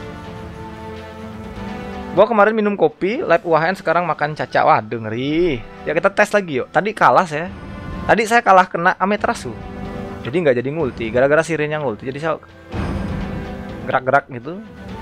Gua kemarin minum kopi, live U H N sekarang makan caca. Waduh ngeri. Ya kita tes lagi yuk. Tadi kalah saya. Tadi saya kalah kena Amaterasu. Jadi nggak jadi ngulti. Gara-gara Sirin yang ngulti. Jadi saya gerak-gerak gitu.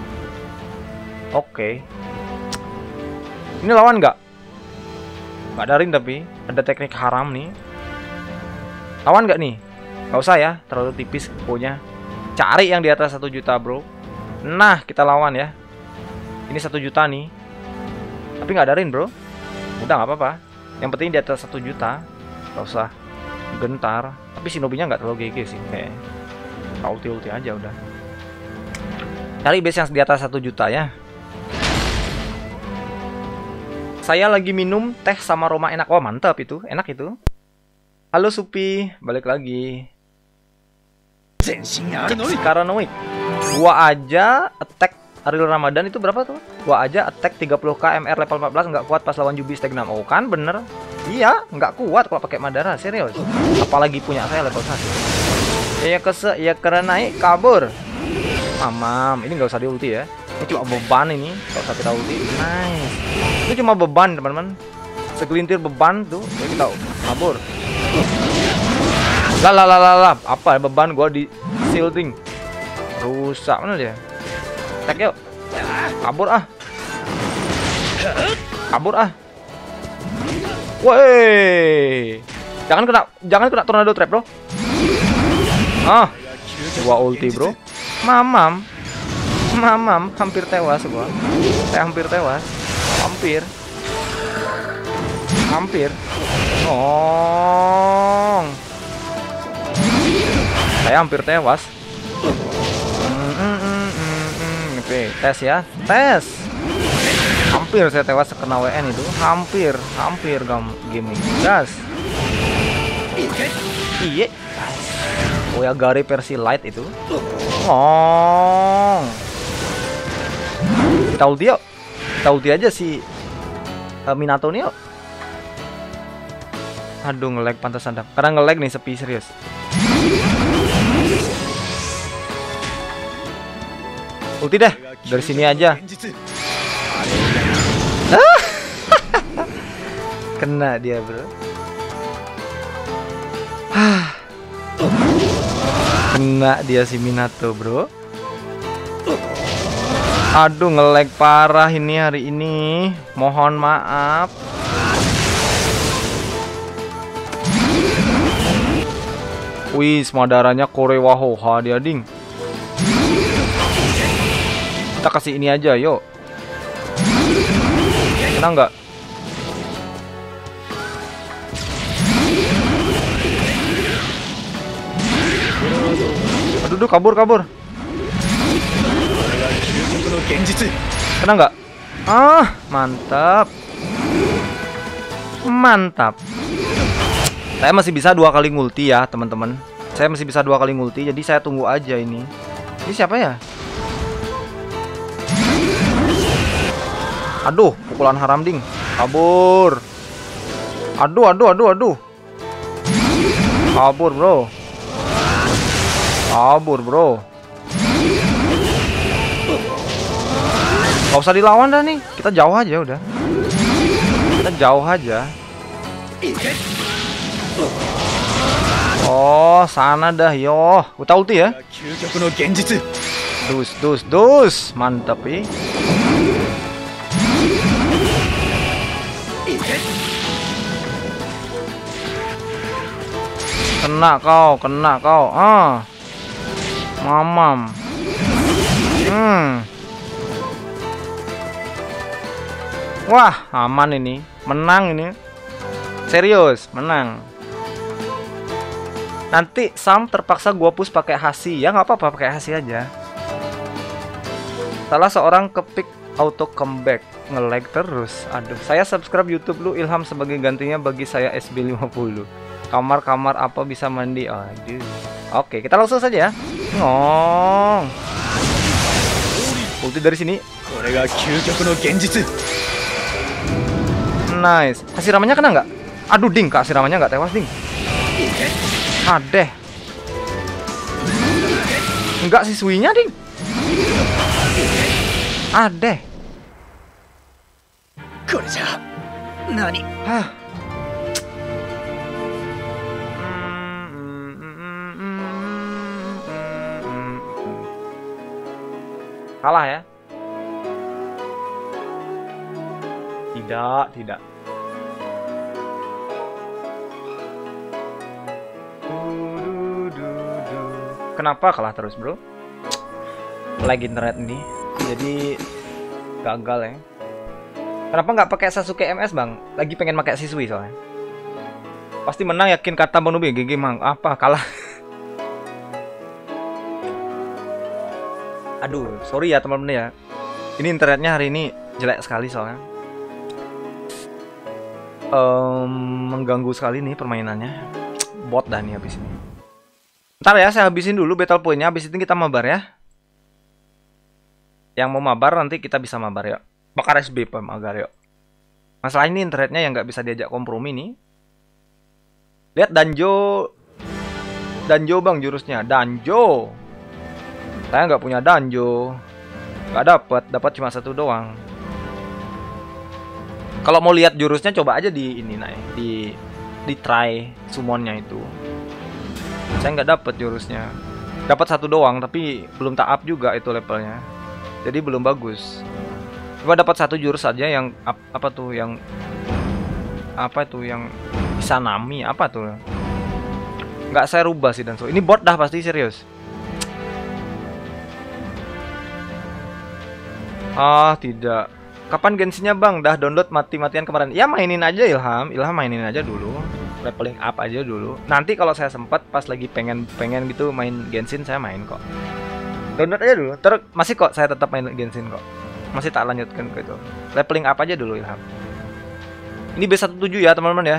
Oke. Ini lawan nggak? Nggak darin tapi. Ada teknik haram nih. Lawan nggak nih? Nggak usah ya. Terlalu tipis punya. Cari yang di atas satu juta bro. Nah kita lawan ya. Ini satu juta nih. Tapi nggak darin bro. Udah nggak apa-apa. Yang penting di atas satu juta. Gak usah gentar. Tapi Shinobi-nya nggak terlalu G G sih. Kayak ulti-ulti aja udah. Cari base yang di atas satu juta ya. Saya lagi minum teh sama Roma enak. Oh mantap itu. Enak itu. Halo Supi. Balik lagi. Paranoid. Gua aja attack Ariel Ramadan itu berapa tuh? Gua aja attack tiga puluh k M R level empat belas nggak kuat pas lawan Yubi stake enam. Oh kan bener. Iya, nggak kuat kalau pakai Madara, serius. Apalagi punya saya level satu. Ya kese, ya karena naik kabur. Mamam, ini nggak usah diulti ya. Ini cuma beban ini, nggak usah kita ulti. Nice. Ini cuma beban teman-teman. Segelintir beban tuh, ya kita kabur. Lah lah lah lah, apa beban gua di shielding? Rusak mana dia? Tek yuk. Kabur ah. Kabur ah. Woi. Jangan kena jangan kena tornado trap, bro. Ah. Gua ulti, bro. Mamam. Mamam hampir tewas gua. Saya hampir tewas. Hampir. Hampir. Oh. Saya hampir tewas. Oke, tes ya, tes. Hampir saya tewas kena W N itu, hampir, hampir gam gaming. Gas. Iya. Oh ya Gary versi light itu. Oh. Kita ulti yuk. Kita ulti aja si uh, Minato nih yuk. Aduh nge-lag pantesan dah. Karena nge-lag nih sepi serius. Ulti deh, dari sini aja. Kena dia bro. Kena dia si Minato, bro. Aduh, nge-lag parah ini hari ini. Mohon maaf. Wih, Madaranya Korewahoha dia, ding. Kita kasih ini aja, yuk. Kena nggak? Aduh, duh, kabur, kabur. Kena nggak? Ah, mantap. Mantap. Saya masih bisa dua kali ngulti ya, teman-teman. Saya masih bisa dua kali ngulti, jadi saya tunggu aja ini. Ini siapa ya? Aduh, pukulan haram, ding. Kabur. Aduh, aduh, aduh, aduh. Kabur, bro. Kabur, bro. Gak usah dilawan dah nih. Kita jauh aja udah. Kita jauh aja. Oh, sana dah, yo. Uta ulti ya. Dus, dus, dus. Mantap ya. Kena kau, kena kau. Ah. Mamam. Hmm. Wah, aman ini. Menang ini. Serius, menang. Nanti Sam terpaksa gua push pakai Hasi. Ya nggak apa-apa, pakai Hasi aja. Salah seorang kepick auto comeback. Nge-lag terus. Aduh, saya subscribe YouTube lu Ilham sebagai gantinya bagi saya S B lima puluh. Kamar-kamar apa bisa mandi? Aduh. Oke, kita langsung saja ya. Ngong. Ulti dari sini. Nice. Hashiramannya kena nggak? Aduh, ding, Kak Hashiramannya nggak tewas, ding. Adeh. Enggak siswinya, ding. Adeh. Nani? Hah. Kalah ya? Tidak, tidak. Kenapa kalah terus, bro? Lagi internet ini, jadi gagal ya. Kenapa nggak pakai Sasuke M S, bang? Lagi pengen pakai Shisui soalnya. Pasti menang, yakin kata Bang Nubi. G G, mang. Apa kalah? Aduh, sorry ya teman-teman ya. Ini internetnya hari ini jelek sekali soalnya. Um, mengganggu sekali nih permainannya. Bot dah nih habis ini. Ntar ya, saya habisin dulu battle point-nya. Habis itu kita mabar ya. Yang mau mabar nanti kita bisa mabar ya. Bakar S B P agar yuk. Masalah ini internetnya yang nggak bisa diajak kompromi nih. Lihat Danjo. Danjo bang jurusnya. Danjo. Saya nggak punya Danjo. Nggak dapat. Dapat cuma satu doang. Kalau mau lihat jurusnya coba aja di ini naik. Di di try summonnya itu. Saya nggak dapat jurusnya. Dapat satu doang tapi belum tak up juga itu levelnya. Jadi belum bagus. Coba dapat satu jurus saja yang ap, apa tuh yang apa tuh yang bisa nami apa tuh? Nggak saya rubah sih dan so. Ini bot dah pasti serius. Ah tidak. Kapan Genshinnya bang? Dah download mati-matian kemarin. Ya mainin aja Ilham. Ilham mainin aja dulu. Leveling up aja dulu. Nanti kalau saya sempat pas lagi pengen pengen gitu main Genshin saya main kok. Download aja dulu. Terus masih kok saya tetap main Genshin kok. Masih tak lanjutkan ke itu. Leveling up aja dulu Ilham. Ini B tujuh belas ya teman-teman ya.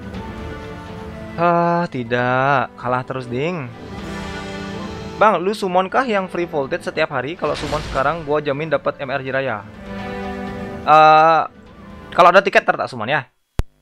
Ah tidak. Kalah terus ding. Bang, lu summon kah yang free voltage setiap hari? Kalau summon sekarang gua jamin dapat M R Jiraya. Uh, kalau ada tiket tak summon ya.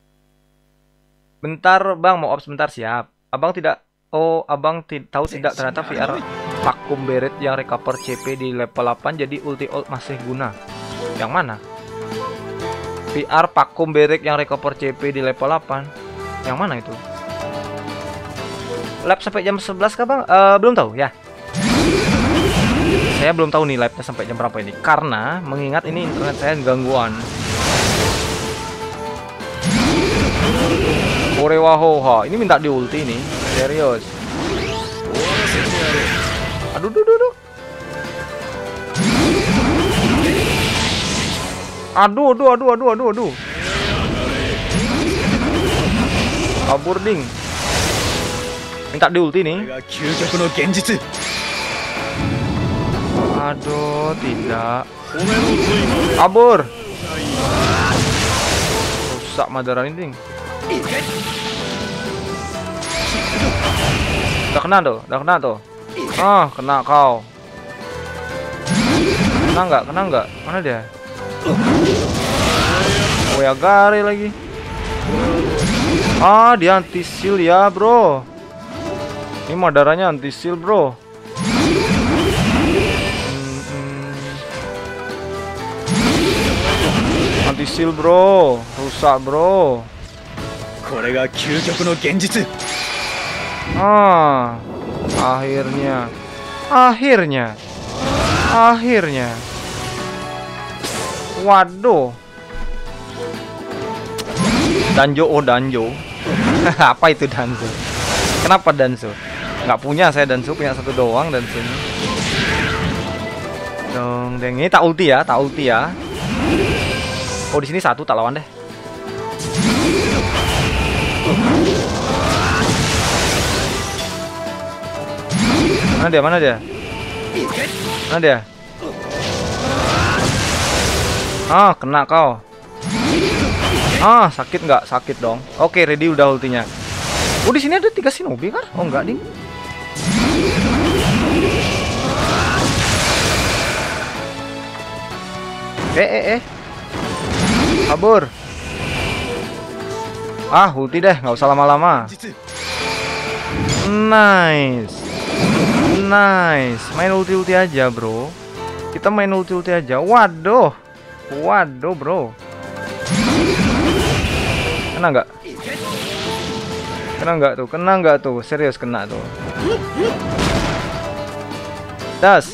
Bentar bang, mau off sebentar, siap. Abang tidak. Oh, abang tahu tidak ternyata V R vacuum beret yang recover C P di level delapan jadi ulti ult masih guna. Yang mana? V R vacuum beret yang recover C P di level delapan. Yang mana itu? Live sampai jam sebelas kah bang? Uh, belum tahu ya. Saya belum tahu nih live-nya sampai jam berapa ini. Karena mengingat ini internet saya gangguan. Orewahoha, ini minta di ulti nih. Serius. Aduh, duh, duh, duh. Aduh, aduh, aduh, aduh, aduh, aduh. Kabur ding. Minta di ulti nih. Aduh, tidak. Kabur. Rusak Madara ini ding. Udah kena tuh, udah kena tuh. Ah, kena kau. Kena nggak? Kena nggak? Mana dia? Oh ya gare lagi. Ah, dia anti shield ya, bro. Ini Madaranya anti shield, bro. Hmm, hmm. Anti shield, bro. Rusak, bro. Ah, akhirnya, akhirnya, akhirnya. Waduh. Danjo, oh Danjo. Apa itu Danzo? Kenapa Danzo? Nggak punya saya Danzo, punya satu doang Danzo. Dong, deng ini tak ulti ya, tak ulti ya. Oh di sini satu tak lawan deh. Mana dia? Mana dia? Mana dia? Ah, kena kau. Ah, sakit nggak? Sakit dong. Oke, ready udah ultinya. Oh, di sini ada tiga shinobi kan? Oh, enggak, ding. Eh, eh, eh. Kabur. Ah, ulti deh, nggak usah lama-lama. Nice. Nice. Main ulti-ulti aja, bro. Kita main ulti-ulti aja. Waduh. Waduh, bro. Kena nggak? Kena nggak tuh? Kena nggak tuh? Serius kena tuh. Das.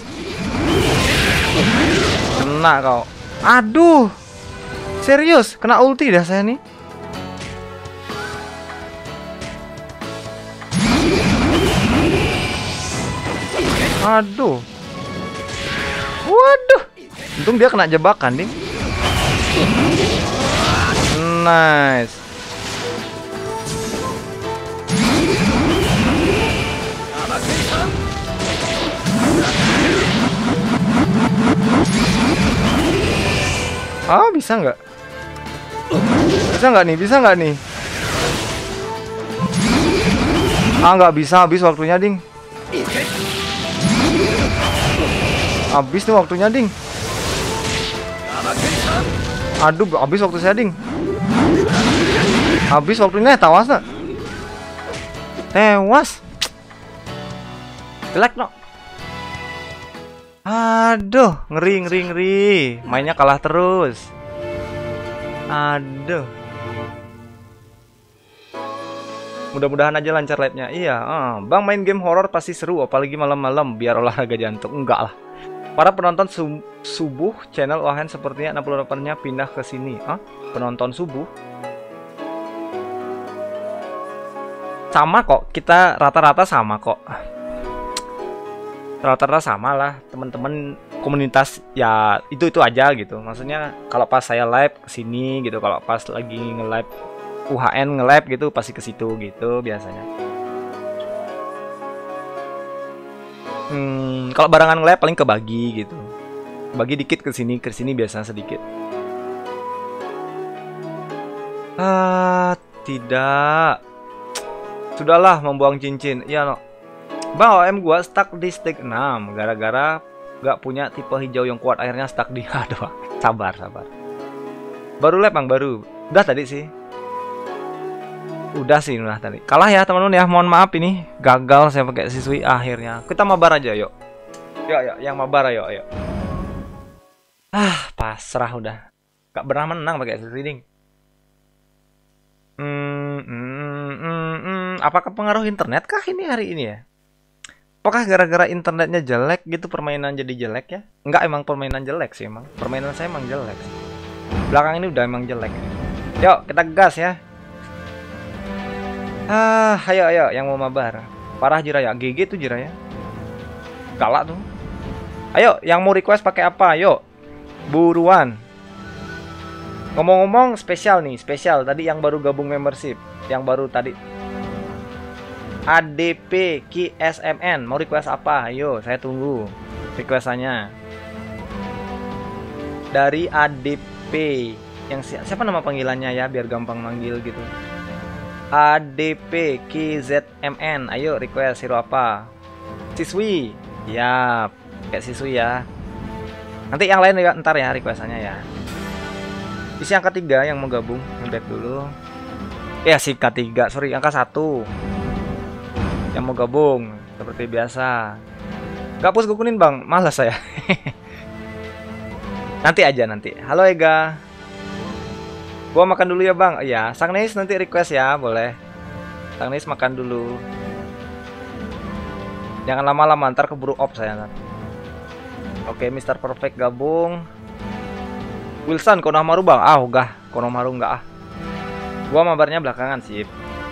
Kena kau. Aduh. Serius, kena ulti dah saya nih. Aduh. Waduh. Untung dia kena jebakan, ding. Nice. Ah, bisa nggak? Bisa nggak nih? Bisa nggak nih? Ah, nggak bisa. Habis waktunya, ding. Habis nih waktunya, ding. Aduh, habis waktu saya, ding. Habis waktunya, tawas nak. Tewas. Jelek no. Aduh, ngeri, ngeri, ngeri. Mainnya kalah terus. Aduh. Mudah-mudahan aja lancar live-nya. Iya, uh. Bang main game horor pasti seru, apalagi malam-malam biar olahraga jantung. Enggak lah. Para penonton sub subuh channel Wahen sepertinya enam puluh delapan-nya pindah ke sini. Ah, penonton subuh. Sama kok, kita rata-rata sama kok. Rata-rata sama lah, teman-teman komunitas ya itu-itu aja gitu. Maksudnya kalau pas saya live ke sini gitu, kalau pas lagi nge-live U H N nge-live gitu pasti ke situ gitu biasanya. Hmm, kalau barengan nge-live paling kebagi gitu. Bagi dikit ke sini, ke sini biasanya sedikit. Ah, tidak. Sudahlah membuang cincin. Iya, no. Bang, O M gua stuck di stage enam gara-gara gak punya tipe hijau yang kuat, akhirnya stuck di aduh. Sabar, sabar. Baru live, Bang, baru. Udah tadi sih. Udah sih, udah tadi. Kalah ya, teman-teman ya. Mohon maaf ini gagal saya pakai siswi akhirnya. Kita mabar aja, yuk. Yuk, yuk, yang mabar ayo, ayo. Ah, pasrah udah. Gak pernah menang pakai siswi, ding. Hmm, hmm, hmm, hmm. apakah pengaruh internet kah ini hari ini ya? Apakah gara-gara internetnya jelek gitu permainan jadi jelek ya? Enggak, emang permainan jelek sih emang. Permainan saya emang jelek sih. Belakang ini udah emang jelek. Yuk, kita gas ya. Ah, ayo ayo yang mau mabar. Parah Jiraya, G G tuh Jiraya. Galak tuh. Ayo, yang mau request pakai apa? Yuk. Buruan. Ngomong-ngomong spesial nih, spesial tadi yang baru gabung membership, yang baru tadi A D P K S M N mau request apa? Ayo, saya tunggu requestannya. Dari A D P yang si siapa nama panggilannya ya biar gampang manggil gitu. A D P K Z M N, ayo request hero apa? Siswi. Ya, kayak siswi ya. Nanti yang lain juga ntar ya requestannya ya. Isi angka tiga yang mau gabung, back dulu. Ya si K tiga, sorry angka satu. Yang mau gabung seperti biasa. Gak push gugunin bang, malas saya. Nanti aja nanti. Halo Ega. Gua makan dulu ya bang. Iya, Sang Neis nanti request ya, boleh. Sang Neis makan dulu. Jangan lama-lama, ntar keburu off saya ntar. Oke, Mister Perfect gabung. Wilson, Konohamaru bang. Ah, enggak. Konohamaru enggak ah. Gua mabarnya belakangan sip.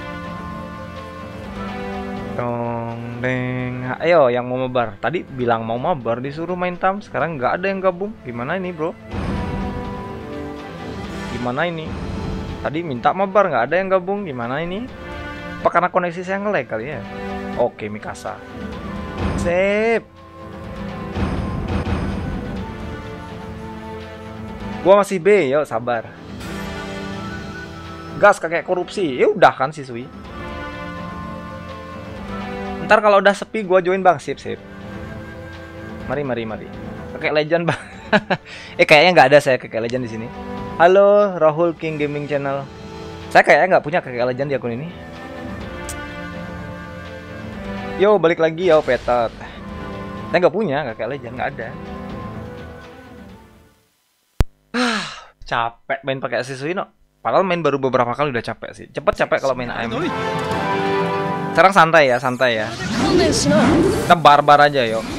Dong, deng. Ayo yang mau mabar. Tadi bilang mau mabar disuruh main tam. Sekarang nggak ada yang gabung. Gimana ini bro? Gimana ini? Tadi minta mabar nggak ada yang gabung. Gimana ini? Apa karena koneksi saya nge-lag kali ya? Oke Mikasa. Sip. Gua masih B. Yuk sabar. Gas kakek korupsi. Ya udah kan siswi. Ntar kalau udah sepi gua join bang, sip sip. Mari mari mari. Kakek legend bang. eh kayaknya nggak ada saya kakek legend di sini. Halo Rahul King Gaming Channel. Saya kayaknya nggak punya kakek legend di akun ini. Yo balik lagi yo Petot. Saya nggak punya kakek legend, nggak ada. Ah capek main pakai siswi no. Padahal main baru beberapa kali udah capek sih. Cepet capek kalau main A M. Sekarang santai ya, santai ya. Kita barbar aja yuk.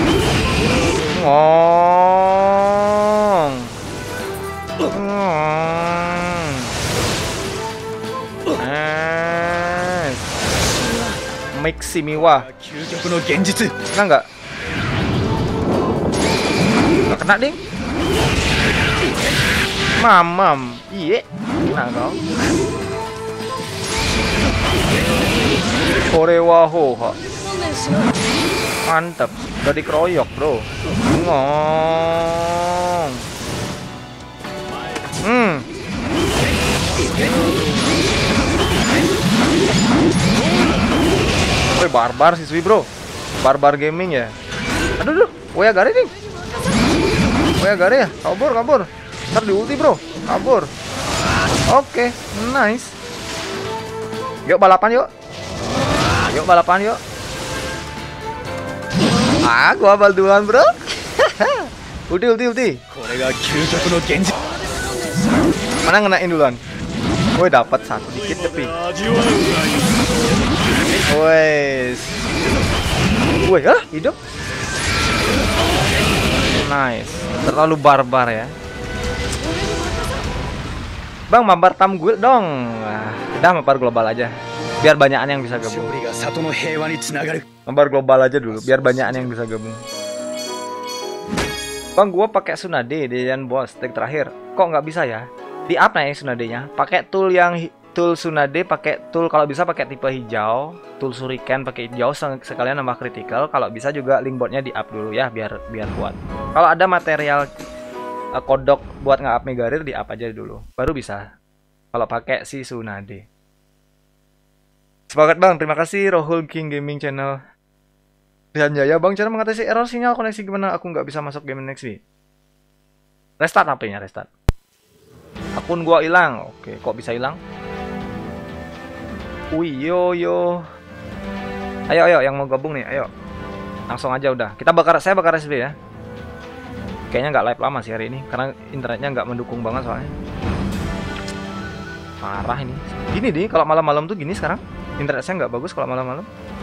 Ngong. Ngong. Es. Miximiwa. Kena nggak? Nggak kena ding. Mamam. Iya. Kena kau. Korewaho, mantap, udah dikeroyok bro. Ngong. Hmm. Woi barbar siswi bro, barbar gaming ya. Aduh aduh, Woya Gare nih. Woya Gare ya, kabur kabur. Ntar di ulti bro, kabur. Oke, nice. Yuk balapan yuk. Yuk balapan yuk. Ah, gua abal duluan bro. Ulti ulti ulti. Mana ngenain duluan? Woi dapat satu dikit tapi. Wes. Woi ah hidup. Nice. Terlalu barbar ya. Bang mabar tam guild dong. Nah, udah mabar global aja. Biar banyakan yang bisa gabung. Mabar global aja dulu, biar banyakan yang bisa gabung. Bang, gua pakai Tsunade dan bos tag terakhir. Kok nggak bisa ya? Di up nih Tsunade-nya. Pakai tool yang tool Tsunade, pakai tool kalau bisa pakai tipe hijau, tool Shuriken pakai hijau sekalian nambah critical. Kalau bisa juga link botnya di up dulu ya, biar biar kuat. Kalau ada material uh, kodok buat nge-up Megarir di up aja dulu, baru bisa. Kalau pakai si Tsunade. Sepakat bang, terima kasih Rohul King Gaming Channel. Dan Jaya bang, cara mengatasi error sinyal koneksi gimana? Aku nggak bisa masuk game next week. Restart H P-nya, restart. Akun gua hilang. Oke, kok bisa hilang? Wih, yo yo. Ayo ayo, yang mau gabung nih, ayo. Langsung aja udah. Kita bakar, saya bakar S B ya. Kayaknya nggak live lama sih hari ini, karena internetnya nggak mendukung banget soalnya. Parah ini. Gini deh, kalau malam-malam tuh gini sekarang. Internet saya nggak bagus kalau malam-malam.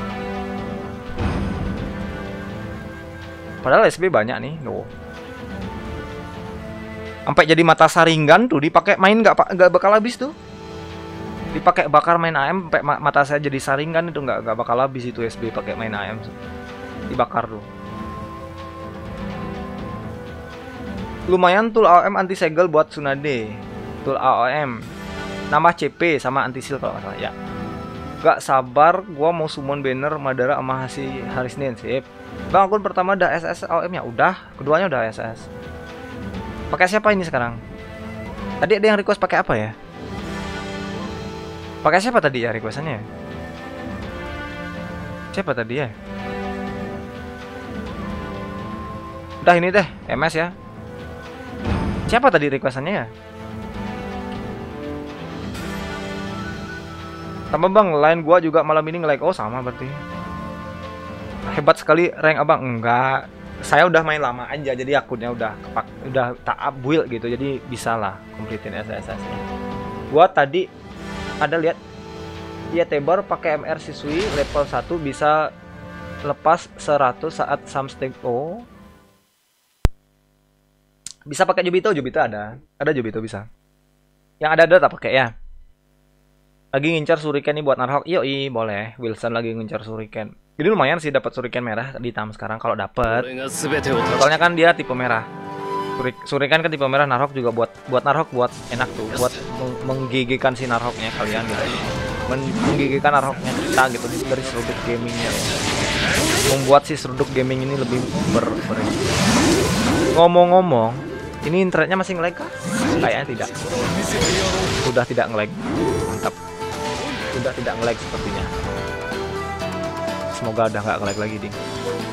Padahal S B banyak nih, loh. Sampai jadi mata saringan tuh dipakai main nggak nggak bakal habis tuh. Dipakai bakar main A M sampai mata saya jadi saringan itu nggak nggak bakal habis itu S B pakai main A M. Dibakar tuh. Lumayan tool A O M anti segel buat Tsunade. Tool A O M. Nama C P sama anti seal kalau nggak salah ya. Gak sabar gua mau summon banner Madara sama Hasi Harisnin sip. Bang, akun pertama udah S S A O M ya? Udah, keduanya udah S S. Pakai siapa ini sekarang? Tadi ada yang request pakai apa ya? Pakai siapa tadi ya requestannya? Siapa tadi ya? Udah ini deh, M S ya. Siapa tadi requestannya ya? Tambah bang, lain gua juga malam ini nge-like. Oh sama berarti. Hebat sekali rank abang. Enggak, saya udah main lama aja, jadi akunnya udah kepak, udah tak upbuild gitu, jadi bisa lah completein S S S nya. Gua tadi ada lihat ya Tebar pakai M R siswi level satu bisa lepas seratus saat samsting. Oh, bisa pakai Jubito, Jubito ada, ada Jubito bisa. Yang ada ada tak pakai ya. Lagi ngincar Shuriken nih buat Narhawk. Yoi, boleh. Wilson lagi ngincar Shuriken. Jadi lumayan sih dapat Shuriken merah di Tam sekarang kalau dapat. Totalnya kan dia tipe merah. Shuriken kan tipe merah, Narhawk juga buat buat Narhawk buat enak tuh, buat menggigikan si Narhawknya kalian gitu. Menggigikan Narhawknya kita gitu dari sudut gamingnya. Membuat si sudut gaming ini lebih ber, ber Ngomong-ngomong, ini internetnya masih nge-lag kah? Kayaknya tidak. Sudah tidak nge-lag. Mantap. Sudah tidak nge-lag sepertinya. Semoga udah nggak nge-lag lagi, ding.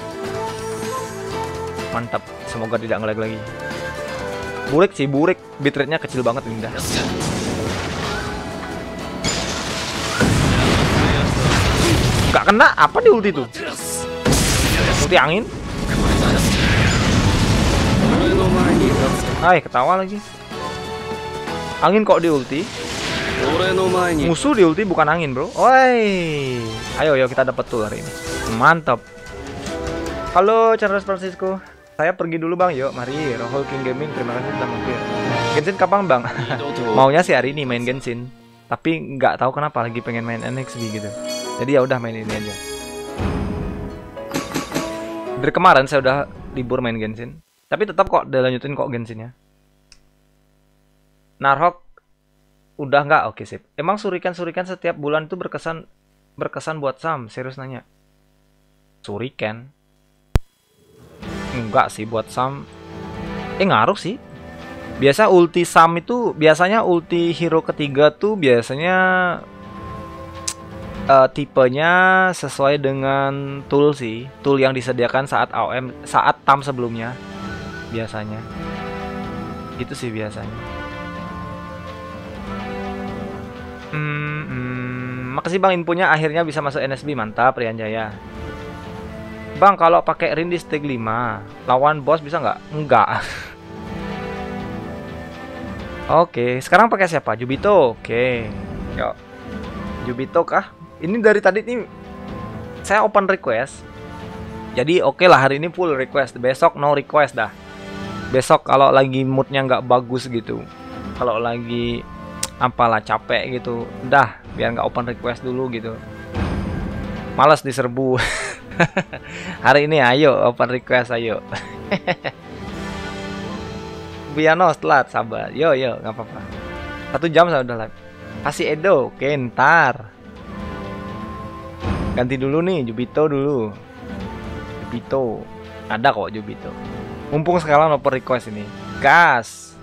Mantap. Semoga tidak nge-lag lagi. Burik sih, burik. Bitrate-nya kecil banget, Linda. Nggak kena. Apa di ulti tuh? Ulti angin? Hai, ketawa lagi. Angin kok di ulti? Musuh di ulti bukan angin, bro. Oi. Ayo, yuk kita dapat tool hari ini. Mantap. Halo, Charles Francisco. Saya pergi dulu, Bang. Yuk, mari. Rohol King Gaming, terima kasih sudah mampir. Genshin kapan, Bang? Maunya sih hari ini main Genshin. Tapi nggak tahu kenapa lagi pengen main N X B gitu. Jadi ya udah main ini aja. Dari kemarin saya udah libur main Genshin. Tapi tetap kok dilanjutin kok Genshinnya. Narhawk udah nggak? Oke sip. Emang Shuriken-Shuriken setiap bulan itu berkesan berkesan buat Sam? Serius nanya. Shuriken? Enggak sih buat Sam. Eh ngaruh sih. Biasa ulti Sam itu biasanya ulti hero ketiga tuh biasanya uh, tipenya sesuai dengan tool sih. Tool yang disediakan saat A O M saat Tam sebelumnya. Biasanya. Itu sih biasanya. Hmm, hmm, makasih Bang infonya, akhirnya bisa masuk N S B. Mantap Rian Jaya. Bang, kalau pakai Rin di stage lima lawan bos bisa nggak? Enggak. Oke, sekarang pakai siapa? Jubito. Oke. Yuk. Jubito kah? Ini dari tadi nih saya open request. Jadi oke lah, hari ini full request. Besok no request dah. Besok kalau lagi moodnya nggak bagus gitu. Kalau lagi apalah capek gitu, udah biar nggak open request dulu gitu, malas diserbu. Hari ini ayo open request, ayo. Biano telat, sabar, yo yo nggak apa-apa, satu jam saya udah live. Kasih Edo, oke ntar ganti dulu nih, Jubito dulu. Jubito ada kok, Jubito mumpung sekarang open request ini, gas.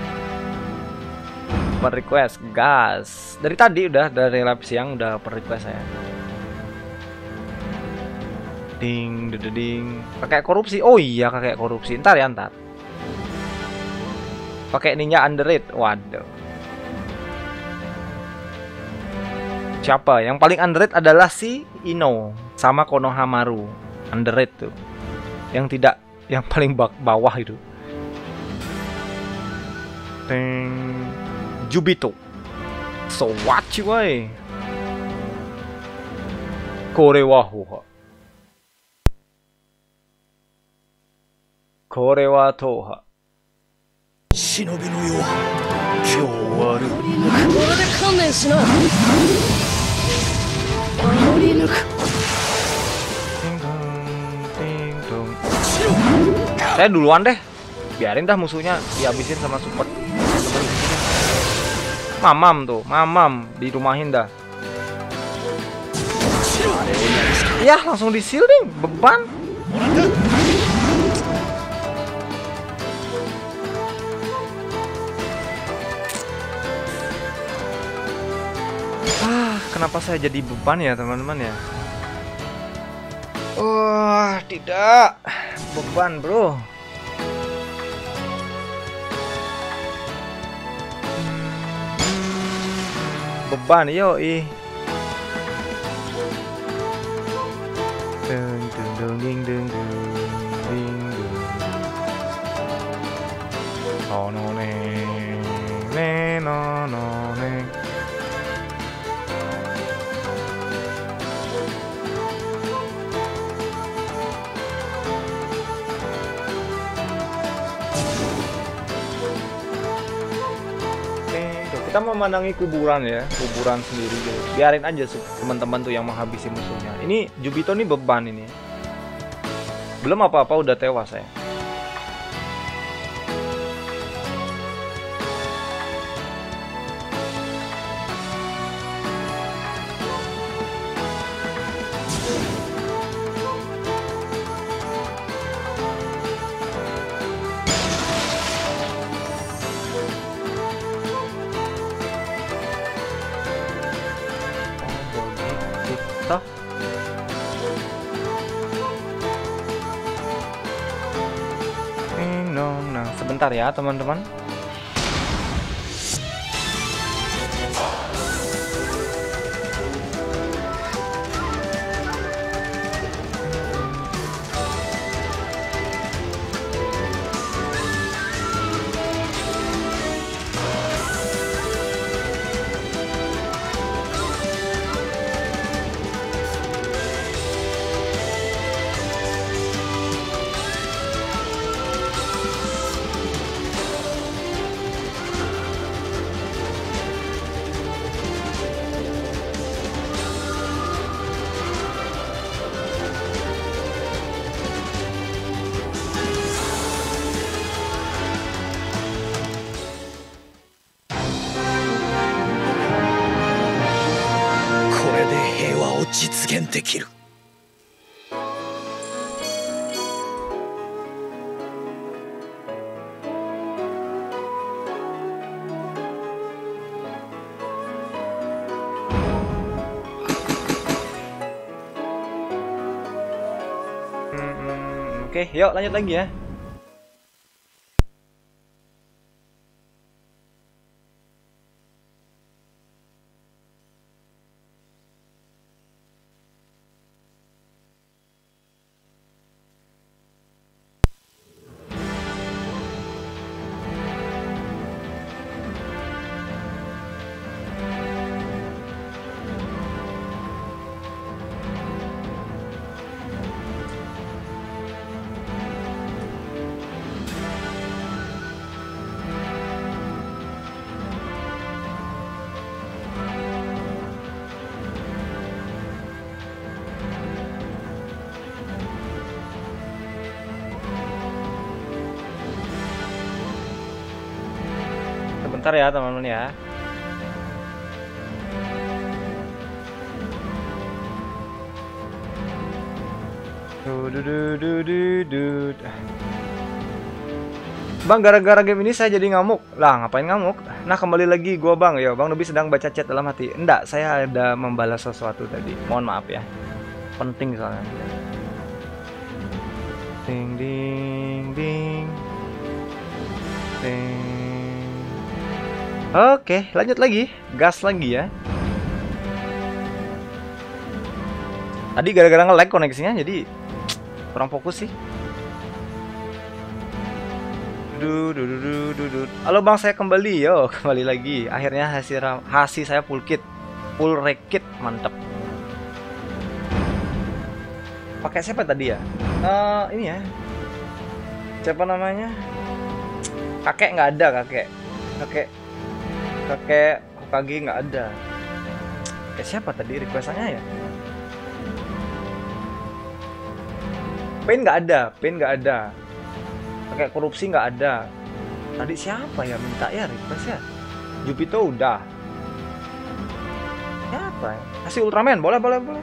Per request gas dari tadi udah, dari live siang udah per request saya. Ding ding pakai korupsi. Oh iya kakek korupsi, ntar ya ntar pakai ninja underrated. Waduh, siapa yang paling underrated? Adalah si Ino sama Konohamaru. Underrated tuh yang tidak, yang paling bawah itu. Ding Jubito. So what you way? Korewa Hoha. Korewa Toha. Shinobi no yo wa kyou waru. これで観念しな。守り抜く。 Ting dong, ting dong. Saya duluan deh. Biarin dah musuhnya dihabisin sama support. Mamam tuh, mamam dirumahin dah. Ya, langsung di shielding, beban. Ah, kenapa saya jadi beban ya, teman-teman ya? Wah, tidak. Beban, bro. Beban, yo ih. Deng deng deng ding deng deng ding deng. Oh no ne ne no no ne. Kita memandangi kuburan ya, kuburan sendiri gitu. Biarin aja teman-teman tuh yang menghabisi musuhnya. Ini Jubito nih beban ini. Belum apa-apa udah tewas saya. Nah, sebentar ya teman-teman. Oke, yuk lanjut lagi ya. Sebentar ya teman-teman ya. Bang, gara-gara game ini saya jadi ngamuk. Lah, ngapain ngamuk? Nah, kembali lagi gua Bang. Ya, Bang Nubi sedang baca chat dalam hati. Enggak, saya ada membalas sesuatu tadi. Mohon maaf ya. Penting soalnya. Ding ding ding. Ding. Oke, lanjut lagi. Gas lagi ya. Tadi gara-gara nge-lag koneksinya jadi kurang fokus sih. Du, du, du, du, du, du. Halo Bang, saya kembali. Yo, kembali lagi. Akhirnya hasil hasil saya full kit. Full rekit, mantap. pakai siapa tadi ya? Eh ini ya. Siapa namanya? Kakek nggak ada, kakek. Kakek kakek Hokage nggak ada. Kayak siapa tadi requestannya ya? Pain nggak ada, Pain nggak ada. Pakai korupsi nggak ada. Tadi siapa ya minta ya request ya? Jupito udah. Siapa ya? Kasih Ultraman, boleh boleh boleh.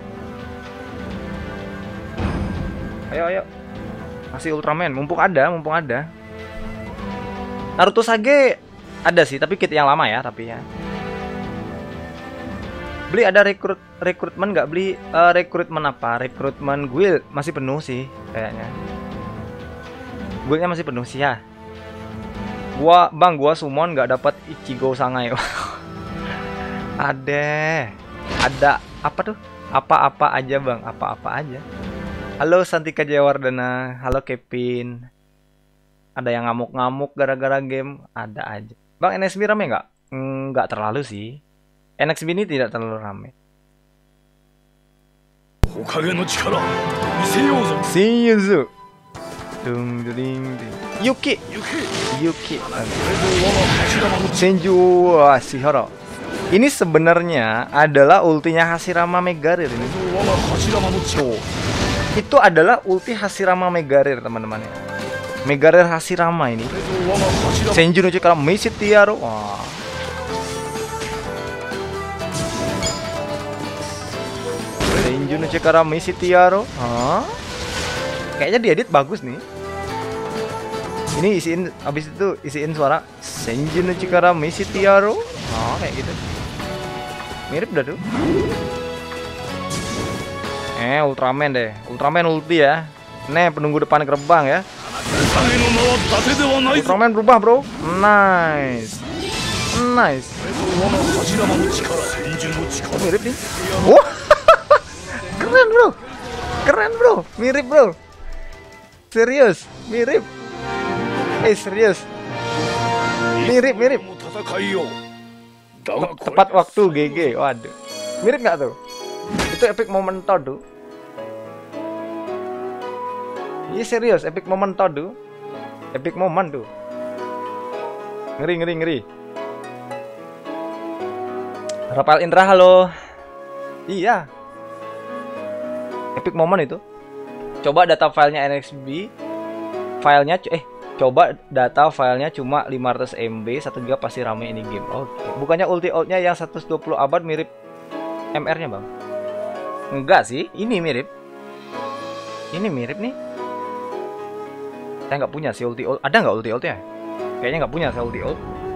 Ayo ayo. Kasih Ultraman, mumpung ada, mumpung ada. Naruto Sage ada sih, tapi kit yang lama ya, tapi ya. Beli ada rekrut rekrutmen nggak beli uh, rekrutmen apa? Rekrutmen guild masih penuh sih kayaknya. Guildnya masih penuh sih ya. Gua bang, gua summon nggak dapat Ichigo Sangai. Ada, ada apa tuh? Apa-apa aja bang, apa-apa aja. Halo Santika Jayawardana, halo Kevin. Ada yang ngamuk-ngamuk gara-gara game, ada aja. Bang N S B rame nggak? Nggak terlalu sih. N X B ini tidak terlalu ramai. Seiyu. Dung ding ding. Yuki. Yuki. Senju Ashihara. Ini sebenarnya adalah ultinya Hashirama Megarir ini. Tuh. Itu adalah ulti Hashirama Megarir, teman-teman ya. Megarir Hashirama ini. Senju no Chikara Mishitiaro. Wah. Senju no Chikara Mishitiaro. Hah? Kayaknya diedit bagus nih. Ini isiin, abis itu isiin suara Senju no Chikara Mishitiaro. Oh, kayak gitu. Mirip dah tuh. Eh, Ultraman deh. Ultraman ulti ya. Nih, penunggu depan gerbang ya. Ultraman berubah, bro. Nice. Nice. Oh, mirip nih. Wah. Keren, bro. Keren, bro. Mirip, bro. Serius, mirip. Eh, serius. Mirip, mirip. Tepat waktu G G. Waduh. Mirip nggak tuh? Itu epic moment tuh. Iya serius, epic moment tuh. Epic moment tuh. Ngeri, ngeri, ngeri. Rafael Indra, halo. Iya. Epic moment itu. Coba data filenya N X B. Filenya eh coba data filenya cuma lima ratus M B, satu giga pasti rame ini game. Oke. Okay. Bukannya ulti outnya yang seratus dua puluh abad mirip M R-nya, Bang? Enggak sih, ini mirip. Ini mirip nih. Saya nggak punya sih ulti ult. Ada nggak ulti ult ya? Kayaknya nggak punya saya ulti ult.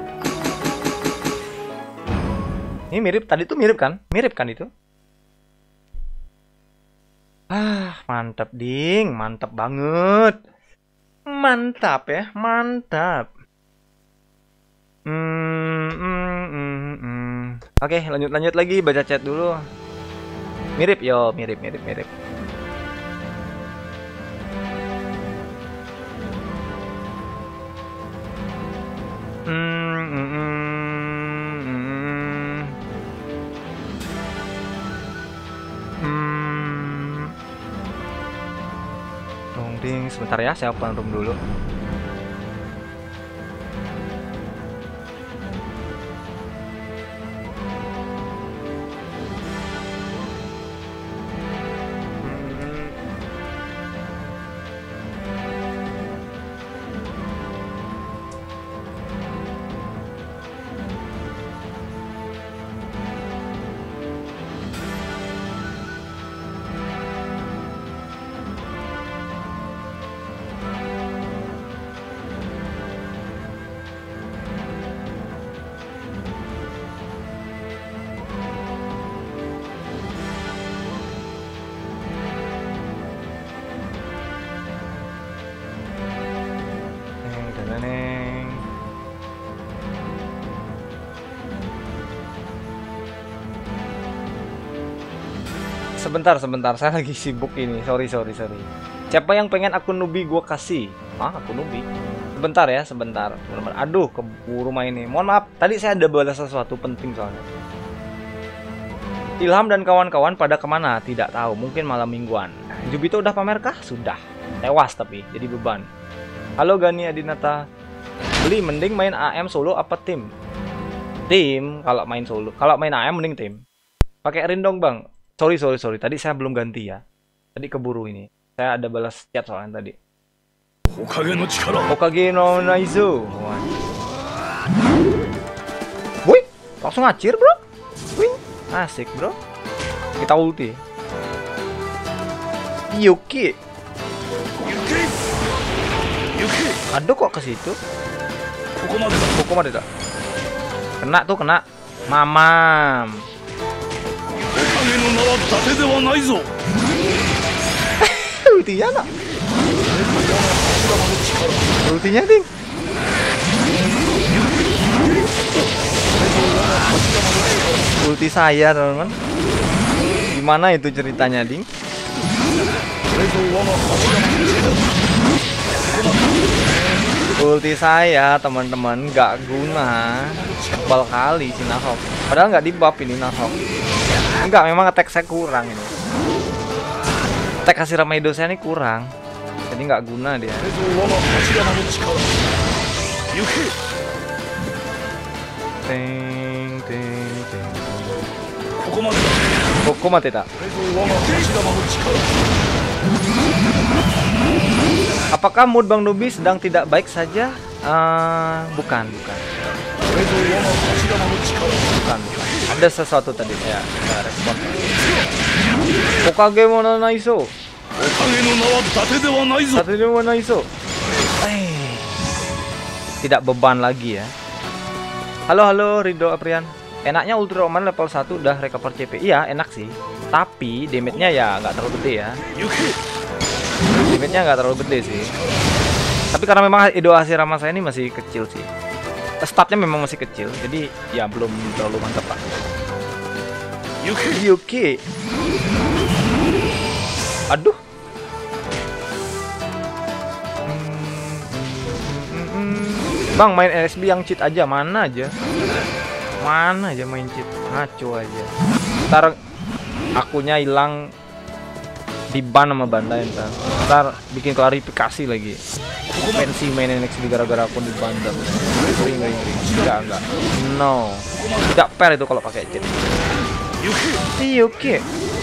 Ini mirip, tadi tuh mirip kan? Mirip kan itu? Ah, mantap ding, mantap banget. Mantap ya, mantap. Hmm, hmm, hmm, hmm. Oke, lanjut lanjut lagi, baca chat dulu. Mirip yo, mirip mirip mirip. Hmm, hmm, hmm, hmm. Hmm. Dong ding, sebentar ya, saya open room dulu. Sebentar, sebentar, saya lagi sibuk ini. Sorry, sorry, sorry. Siapa yang pengen akun Nubi gua kasih? Ah, akun Nubi. Sebentar ya, sebentar. Teman-teman. Aduh, keburu main ini. Mohon maaf, tadi saya ada balas sesuatu penting soalnya. Ilham dan kawan-kawan pada kemana? Tidak tahu, mungkin malam mingguan. Jubito udah pamer kah? Sudah. Tewas tapi, jadi beban. Halo Gani Adinata. Beli mending main A M solo apa tim? Tim, kalau main solo. Kalau main A M mending tim. Pakai Rin dong bang. Sorry, sorry, sorry. Tadi saya belum ganti ya. Tadi keburu ini. Saya ada balas chat soalnya tadi. Hokage no chikara. Hokage no Naizo. Wih, langsung ngacir bro. Wih, asik bro. Kita ulti. Yuki. Yuki. Yuki. Aduh kok ke situ? Kokomade. Kokomade dah. Kena tuh kena. Mamam. Hokage no na wa date de wa nai zo. Ultinya nak. Ultinya ding. Ulti saya teman-teman. Gimana itu ceritanya ding? Ulti saya teman-teman nggak guna. Tebal kali si Nahok. Padahal nggak di buff ini Nahok. Enggak, memang attack saya kurang ini. Attack Hashirama Edo saya ini kurang. Jadi nggak guna dia. Ting ting ting. Kokomade tak? Apakah mood Bang Nubi sedang tidak baik saja? Uh, bukan, bukan. Bukan, bukan. Ada sesuatu tadi saya nggak respon. Hokage mo na naiso. Hokage no na wa date de wa nai zo. Date de wa naiso. Eh. Tidak beban lagi ya. Halo halo Rido Aprian. Enaknya Ultra Oman level satu udah recover C P. Iya, enak sih. Tapi damage-nya ya nggak terlalu gede ya. Damage-nya nggak terlalu gede sih. Tapi karena memang Edo Hashirama saya ini masih kecil sih. Statnya memang masih kecil, jadi ya belum terlalu mantap pak. Yuki. Yuki. Aduh. Bang main L S B yang cheat aja, mana aja. Mana aja main cheat, ngaco aja. Ntar akunya hilang, di ban sama Bandai ntar. Ntar bikin klarifikasi lagi. Pensi main N X T gara-gara akun di ban. Ngeri, ngeri, ngeri. Enggak, enggak. No. Tidak fair itu kalau pakai cheat. Si Yuki.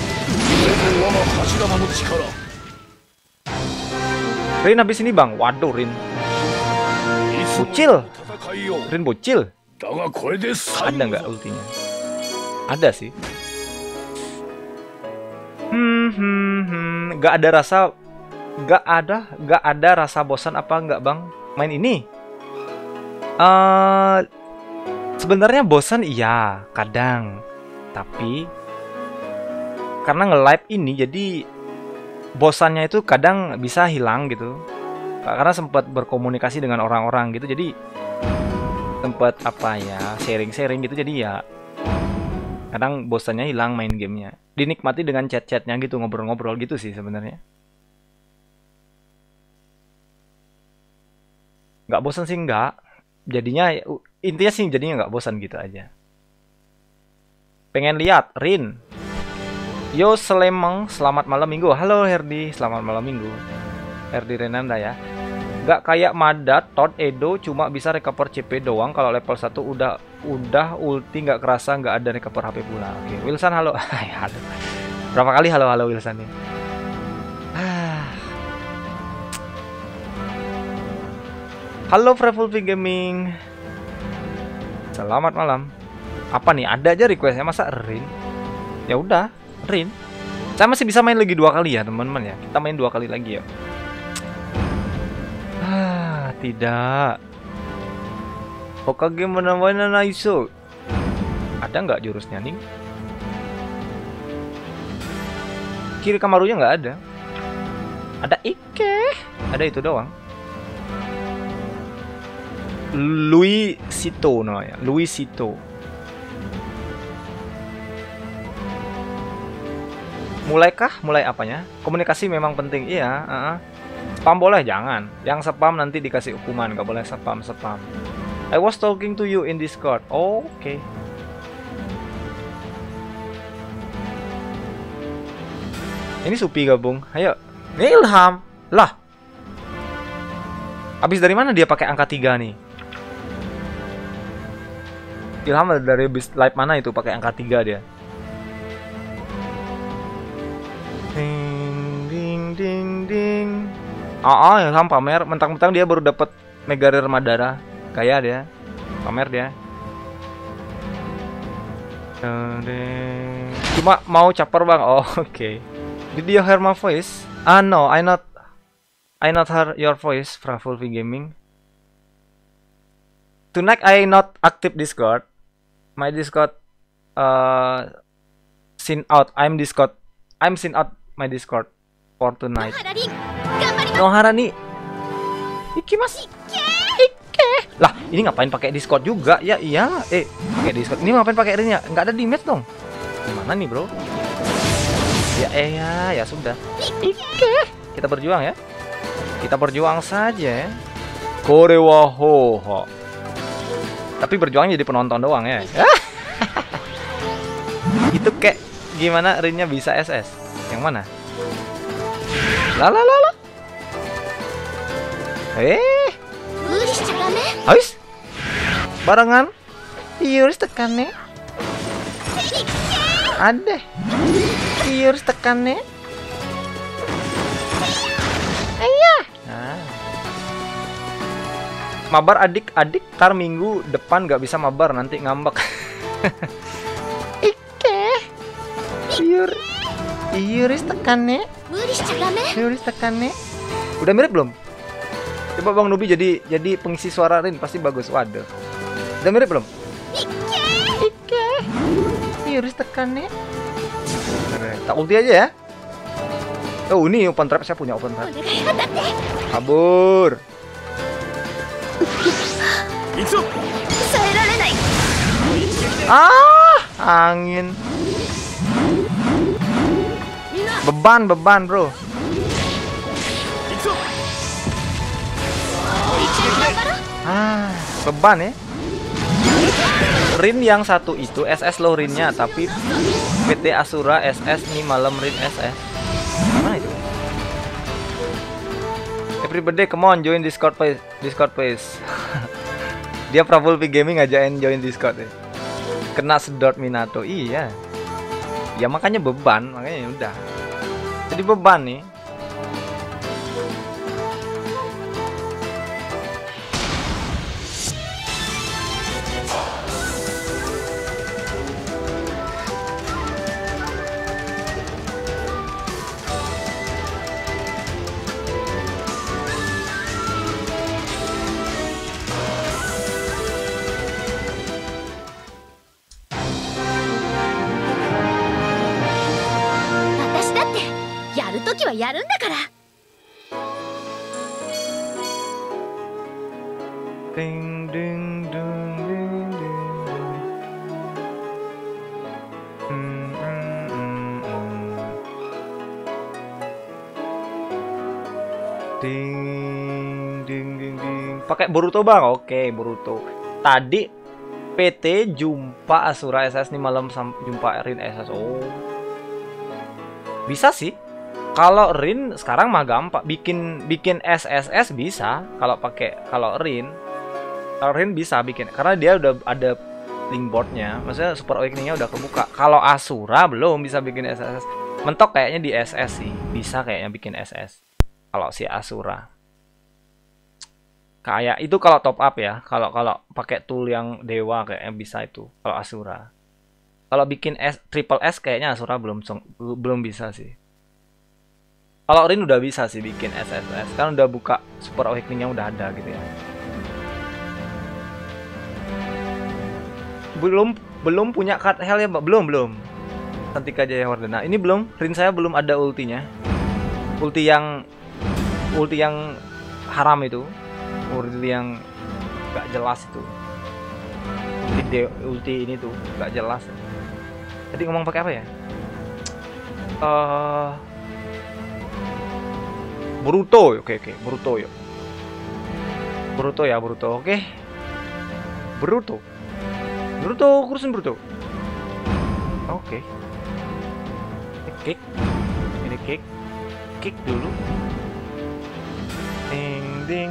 Rin habis ini bang. Waduh Rin. Bocil. Rin bocil. Ada nggak ultinya? Ada sih. Hmm, hmm, hmm. Gak ada rasa, gak ada, gak ada rasa bosan apa nggak bang main ini? Uh, sebenarnya bosan iya, kadang. Tapi karena nge-live ini jadi bosannya itu kadang bisa hilang gitu. Karena sempat berkomunikasi dengan orang-orang gitu, jadi tempat apa ya, sharing-sharing gitu, jadi ya kadang bosannya hilang main gamenya, dinikmati dengan chat-chatnya gitu, ngobrol-ngobrol gitu sih sebenarnya. Nggak bosan sih nggak, jadinya intinya sih jadinya nggak bosan gitu aja. Pengen lihat Rin. Yo Selemeng, selamat malam minggu. Halo Herdi, selamat malam minggu. Herdi Renanda ya. Gak kayak Madat, Todd Edo cuma bisa recover C P doang. Kalau level satu udah udah ulti nggak kerasa nggak ada recover H P pula. Oke, Wilson halo. Halo. Berapa kali halo halo Wilson nih? Halo Frevolvi Gaming. Selamat malam. Apa nih? Ada aja requestnya masa Rin? Ya udah, Rin. Saya masih bisa main lagi dua kali ya teman-teman ya. Kita main dua kali lagi ya. Ah, tidak. Hokage menawainya naiso. Ada nggak jurusnya nih? Kiri Kamarunya nggak ada. Ada Ike. Ada itu doang. Louis Sito namanya. Louis Sito. Mulaikah? Mulai apanya? Komunikasi memang penting. Iya. Uh -uh. Spam boleh, jangan. Yang spam nanti dikasih hukuman. Gak boleh spam-spam. I was talking to you in Discord. Oh, oke. Okay. Ini Supi gabung. Ayo. Ini Ilham. Lah. Habis dari mana dia pakai angka tiga nih? Ilham dari bis live mana itu pakai angka tiga dia? Ding ding ding ding. Oh, oh Ilham pamer, mentang-mentang dia baru dapat Mega Rare Madara. Kayak dia. Pamer dia. Cuma mau caper bang. Oh, oke. Okay. Did you hear my voice? Ah no, I not I not heard your voice from Fulvi Gaming. Tonight I not active Discord. My Discord uh seen out. I'm Discord. I'm seen out my Discord for tonight. Nohara nih. Ikimasu. Ike. Lah, ini ngapain pakai Discord juga? Ya iya, eh pakai Discord. Ini ngapain pakai Rin ya? Enggak ada di match dong. Gimana nih, Bro? Ya eh ya, ya sudah. Ike. Kita berjuang ya. Kita berjuang saja ya. Kore wa hoho. Tapi berjuang jadi penonton doang ya. Itu kayak gimana Rinnya bisa S S? Yang mana? La la la la. Eh. Habis? Barengan? Iuris tekan nih. Ada. Iuris tekan nih. Ayah. Nah. Mabar adik-adik, tar minggu depan gak bisa mabar, nanti ngambek. Ike. Iur. Iuris tekan nih. Iuris tekan nih. Udah mirip belum? Coba Bang Nubi jadi jadi pengisi suara Rin, pasti bagus. Waduh. Udah mirip belum? Ike. Ike. Iuris tekan nih. Tak ulti aja ya. Oh ini open trap, saya punya open trap. Kabur. Ah, angin. Beban, beban, bro. Ah, beban ya. Rin yang satu itu S S loh Rinnya, tapi P T Asura S S nih malam Rin S S. Mana itu? Everybody come on join Discord please. Discord please. Dia Fulvi Gaming ngajakin join Discord ya. Kena sedot Minato. Iya. Ya makanya beban, makanya udah. Jadi beban nih. Ding ding ding ding ding. Hmm, hmm, hmm, hmm. Ding ding ding ding. Pakai Boruto bang? Oke Boruto. Tadi P T jumpa Asura S S nih malam jumpa Rin S S. Oh, bisa sih. Kalau Rin sekarang mah gampang bikin bikin S S S bisa kalau pakai kalau Rin. Kalau Rin bisa bikin karena dia udah ada link boardnya, maksudnya Super Awakening-nya udah kebuka. Kalau Asura belum bisa bikin S S S. Mentok kayaknya di S S sih, bisa kayaknya bikin S S. Kalau si Asura. Kayak itu kalau top up ya. Kalau kalau pakai tool yang dewa kayaknya bisa itu. Kalau Asura. Kalau bikin S triple S kayaknya Asura belum belum bisa sih. Kalau Rin udah bisa sih bikin S S S. Kan udah buka Super Awakening-nya udah ada gitu ya. Belum belum punya cut hell ya, Mbak? Belum, belum. Santika Jaya Wardana. Ini belum, Rin saya belum ada ultinya. Ulti yang ulti yang haram itu. Ulti yang gak jelas itu. Ulti, ulti ini tuh gak jelas. Tadi ngomong pakai apa ya? Eh uh, Boruto, oke oke, Boruto yuk. Boruto ya, Boruto, oke. Boruto. Boruto, kurusin Boruto. Oke. Kick. Ini kick, kick dulu. Ding ding.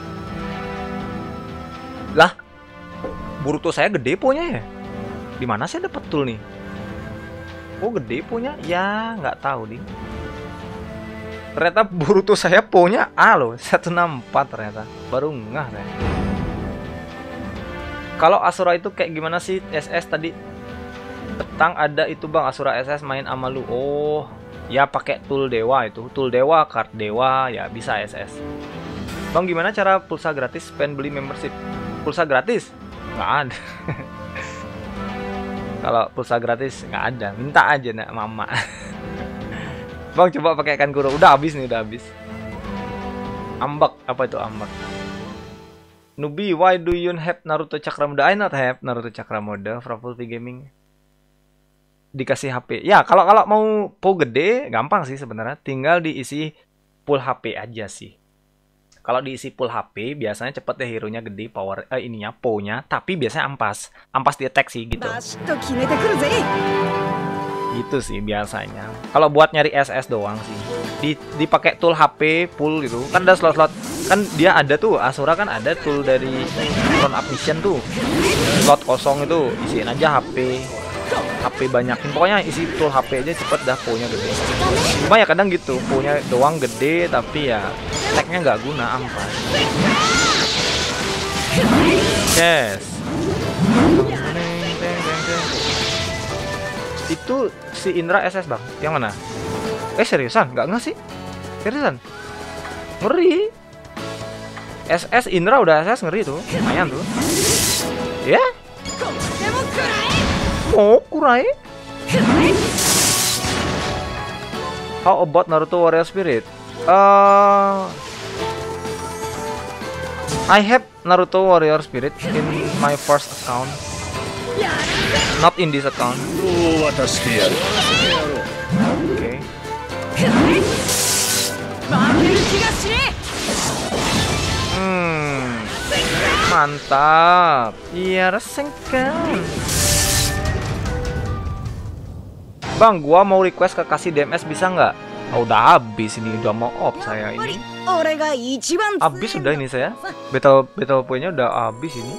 Lah, Boruto saya gede punya ya? Di mana saya dapat tool nih? Oh gede punya? Ya nggak tahu ding. Ternyata Boruto saya punya A loh, seratus enam puluh empat ternyata. Baru ngeh saya. Kalau Asura itu kayak gimana sih S S tadi? Petang ada itu bang, Asura S S main sama lu. Oh, ya pakai tool dewa itu, tool dewa, card dewa, ya bisa S S. Bang gimana cara pulsa gratis pengen beli membership? Pulsa gratis? Nggak ada. Kalau pulsa gratis nggak ada, minta aja nak mama. Bang coba pakai ikan kuro, udah habis nih, udah habis. Ambak, apa itu ambak? Nubi, why do you have Naruto Cakra Muda? I not have Naruto Cakra Muda, Frapul V Gaming. Dikasih H P. Ya, kalau kalau mau pool gede, gampang sih sebenarnya. Tinggal diisi pool H P aja sih. Kalau diisi pool H P, biasanya cepet deh hero-nya gede, power eh ininya, po-nya, tapi biasanya ampas. Ampas di attack sih gitu. Gitu sih biasanya. Kalau buat nyari S S doang sih. Di dipakai tool H P full gitu. Kan ada slot-slot. Kan dia ada tuh, Asura kan ada tool dari Front Up Mission tuh. Slot kosong itu isiin aja H P. H P banyakin. Pokoknya isi tool H P aja cepet dah po-nya gede. Cuma ya kadang gitu, po-nya doang gede tapi ya attack-nya nggak guna, ampas. Yes. Itu si Indra S S bang, yang mana? Eh seriusan? Nggak nggak sih? Seriusan? Ngeri. S S Indra udah S S ngeri tuh, lumayan tuh. Ya? Yeah? Oh kurai. How about Naruto Warrior Spirit? Uh, I have Naruto Warrior Spirit in my first account. Not in this account. Okay. Hmm, mantap. Iya rasakan. Bang, gua mau request ke kasih D M S bisa nggak? Oh, udah habis ini, udah mau off saya ini. Habis sudah ini saya. Battle battle point-nya udah habis ini.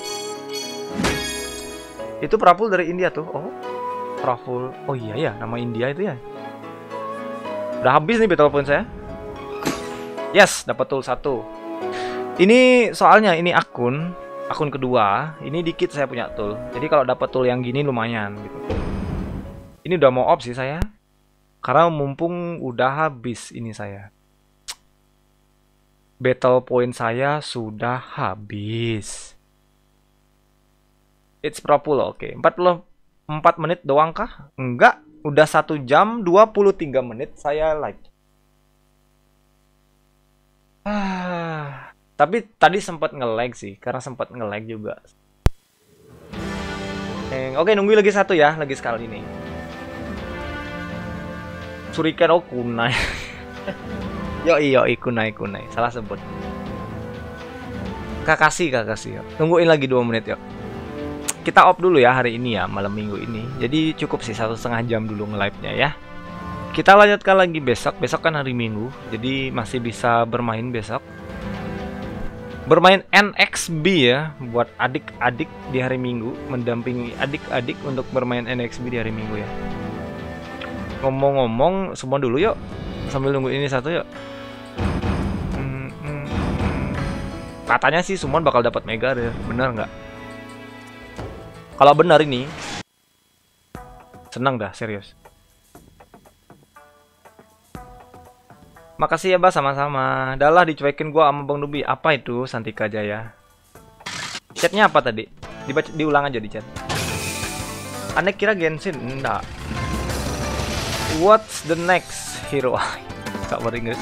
Itu Praful dari India tuh. Oh, Praful. Oh iya ya, nama India itu ya. Udah habis nih battle point saya. Yes, dapat tool satu. Ini soalnya ini akun, akun kedua. Ini dikit saya punya tool. Jadi kalau dapat tool yang gini lumayan gitu. Ini udah mau off sih saya. Karena mumpung udah habis ini saya. Battle point saya sudah habis. It's Praful, oke. Okay. empat puluh empat menit doang kah? Enggak, udah satu jam dua puluh tiga menit saya live. Ah, tapi tadi sempat nge-lag sih, karena sempat nge-lag juga. Eh, oke, okay, nunggu lagi satu ya, lagi sekali ini. Shuriken, oh kunai. Yoi yoi kunai kunai, salah sebut. Kakashi Kakashi, yuk. Tungguin lagi dua menit yuk. Kita off dulu ya hari ini ya, malam minggu ini. Jadi cukup sih satu setengah jam dulu nge-live-nya ya. Kita lanjutkan lagi besok. Besok kan hari Minggu, jadi masih bisa bermain besok. Bermain N X B ya, buat adik-adik di hari Minggu, mendampingi adik-adik untuk bermain N X B di hari Minggu ya. Ngomong-ngomong, semua dulu yuk, sambil nunggu ini satu yuk. Hmm, hmm, hmm. Katanya sih Summon bakal dapat Mega Rare, bener nggak? Kalau benar ini, senang dah, serius. Makasih ya, Bah, sama-sama. Dahlah dicuekin gua sama Bang Nubi. Apa itu Santika Jaya? Chatnya apa tadi? Dibaca, diulang aja di chat. Aneh kira Genshin? Enggak. What's the next hero? Kak Inggris.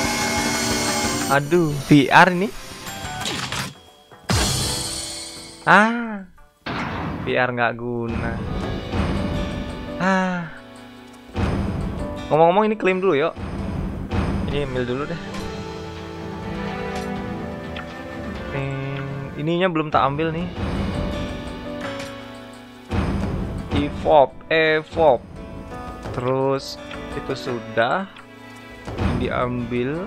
Aduh, V R ini. Ah. V R nggak guna. Ah. Ngomong-ngomong ini klaim dulu yuk. Ini ambil dulu deh. Hmm, ininya belum tak ambil nih. Evop, Evop. Terus itu sudah. diambil.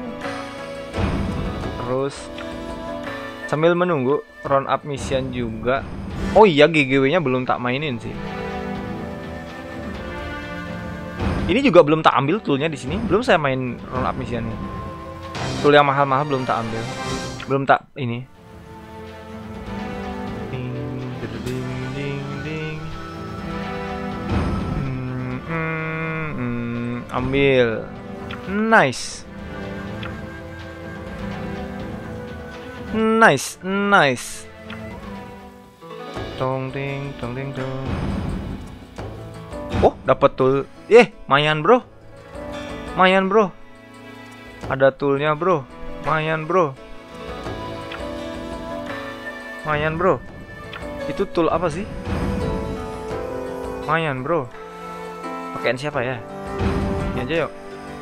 Terus sambil menunggu round up mission juga. Oh iya, G G W-nya belum tak mainin sih. Ini juga belum tak ambil toolnya di sini. Belum saya main round up mission nih. Tool yang mahal-mahal belum tak ambil. Belum tak ini. Ding, ding, ding, ding. Hmm, hmm, hmm, ambil. Nice. Nice, nice. Tong ding, tong ding dong. Oh, dapat tool. Eh, mayan, Bro. Mayan, Bro. Ada toolnya, Bro. Mayan, Bro. Mayan, Bro. Itu tool apa sih? Mayan, Bro. Pakaian siapa ya? Ini aja yuk.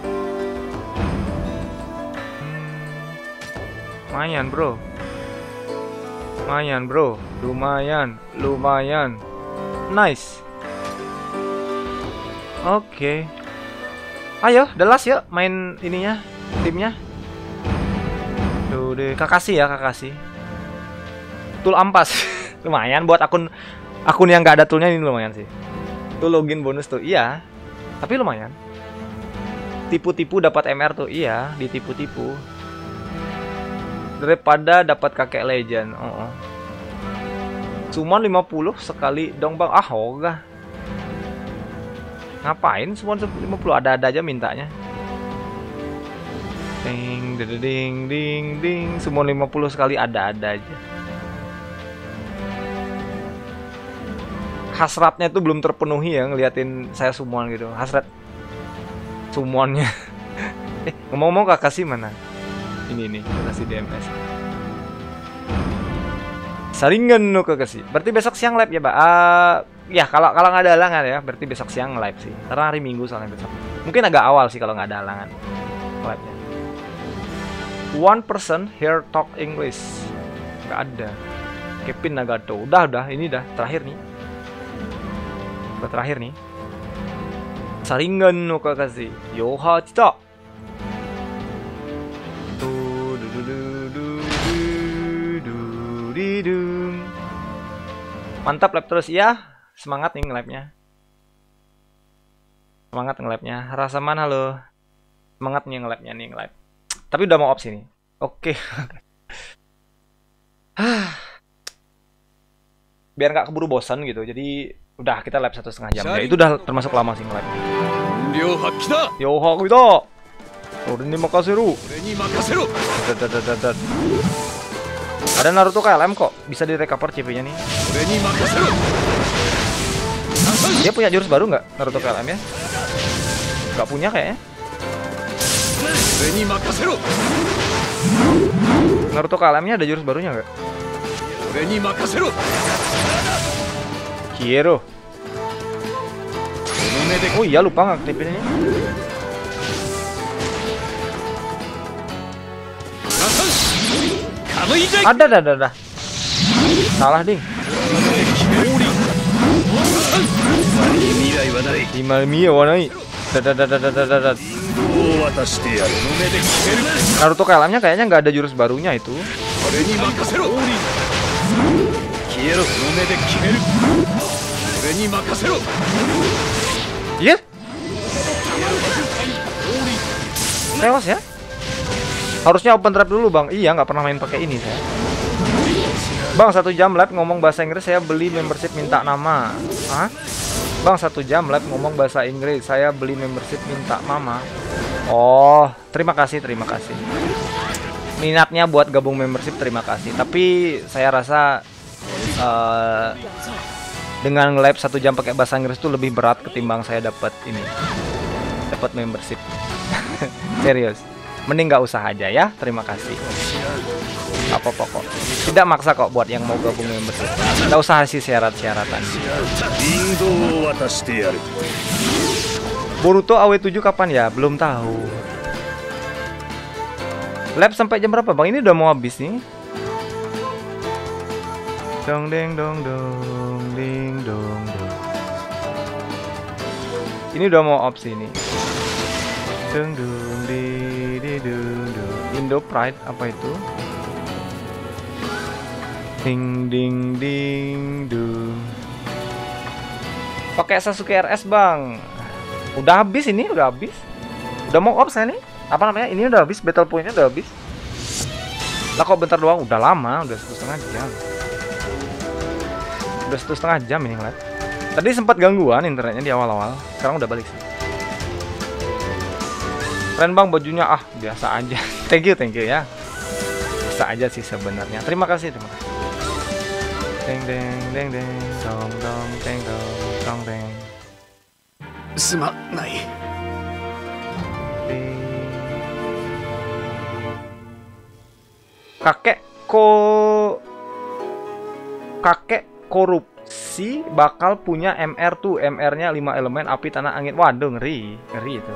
Lumayan, Bro. Lumayan, Bro. Lumayan, lumayan. Nice. Oke. Okay. Ayo, The Last yuk main ininya, timnya. Tuh deh, Kakashi ya, Kakashi. Tool ampas. Lumayan buat akun akun yang nggak ada toolnya ini lumayan sih. Tuh login bonus tuh. Iya. Tapi lumayan. Tipu-tipu dapat M R tuh. Iya, ditipu-tipu. Daripada dapat kakek legend. Oh, oh. Cuma lima puluh sekali dong, Bang. Ah, ogah. Ngapain semua lima puluh? Ada-ada aja mintanya. Ding, ding, ding, ding, ding. Semua lima puluh sekali ada-ada aja. Hasratnya tuh belum terpenuhi ya ngeliatin saya summon gitu. Hasrat summonnya. Eh, ngomong-ngomong Kakashi mana? Ini nih, Kakashi D M S. Saringan no Kakashi. Berarti besok siang live ya, Pak? Uh, ya kalau kalau nggak ada halangan ya, berarti besok siang live sih. Karena hari Minggu soalnya besok. Mungkin agak awal sih kalau nggak ada halangan live-nya. One person here talk English. Nggak ada. Kevin Nagato. Udah, udah. Ini dah terakhir nih. Udah terakhir nih. Saringan no Kakashi. Yoha cita. Mantap lab terus ya. Semangat nih nge-lab-nya. Semangat nge-lab-nya. Rasaman halo. Semangat nih nge-lab-nya nih nge-lab. Tapi udah mau ops ini. Oke. Biar nggak keburu bosan gitu. Jadi udah kita lab satu setengah jam. Ya, itu udah termasuk lama sih nge-lab. Yoha kita. Ore ni makaseru. Ada Naruto K L M kok, bisa direkover C P-nya nih. Dia punya jurus baru nggak Naruto K L M ya? Nggak punya kayaknya. Naruto K L M-nya ada jurus barunya nggak? Hero. Oh iya lupa ngaktifin ini. Ada, ada, ada, ada. Salah ding. Imalmi warnai. Naruto K L M-nya kayaknya nggak ada jurus barunya itu. Iya? Tewas ya? Harusnya open trap dulu, Bang. Iya, nggak pernah main pakai ini saya. Bang, satu jam live ngomong bahasa Inggris, saya beli membership minta nama. Hah? Bang, satu jam live ngomong bahasa Inggris, saya beli membership minta mama. Oh, terima kasih, terima kasih. Minatnya buat gabung membership, terima kasih. Tapi saya rasa uh, dengan live satu jam pakai bahasa Inggris itu lebih berat ketimbang saya dapat ini, dapat membership. Serius. Mending nggak usah aja ya, terima kasih. Apa pokok tidak maksa kok buat yang mau gabung membership. Nggak usah sih syarat-syaratan. Boruto A W tujuh kapan ya? Belum tahu. Lab sampai jam berapa, Bang? Ini udah mau habis nih. Dong deng dong dong ding dong dong. Ini udah mau opsi nih. Dong dong ding. Indo Pride apa itu? Ding ding ding dung. Pakai Sasuke R S bang. Udah habis ini, udah habis. Udah mau off saya nih. Apa namanya? Ini udah habis, battle point-nya udah habis. Lah kok bentar doang? Udah lama, udah satu setengah jam. Udah satu setengah jam ini ngeliat. Tadi sempat gangguan internetnya di awal-awal. Sekarang udah balik sih. Keren bang bajunya, ah biasa aja. Thank you, thank you ya. Biasa aja sih sebenarnya. Terima kasih, terima kasih. Deng deng deng deng dong dong deng dong dong deng. すまない。 Kakek ko kakek korupsi bakal punya M R tuh, M R-nya lima elemen api tanah angin. Waduh, ngeri, ngeri itu.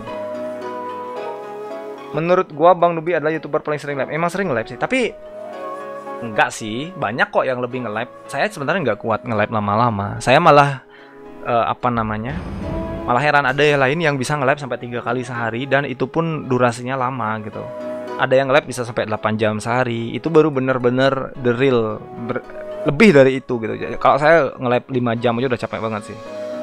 Menurut gua Bang Nubi adalah YouTuber paling sering live. Emang sering live sih, tapi enggak sih, banyak kok yang lebih nge-live. Saya sebenarnya nggak kuat nge-live lama-lama. Saya malah uh, apa namanya? Malah heran ada yang lain yang bisa nge-live sampai tiga kali sehari dan itu pun durasinya lama gitu. Ada yang live bisa sampai delapan jam sehari. Itu baru bener-bener the real ber lebih dari itu gitu. Kalau saya nge-live lima jam aja udah capek banget sih.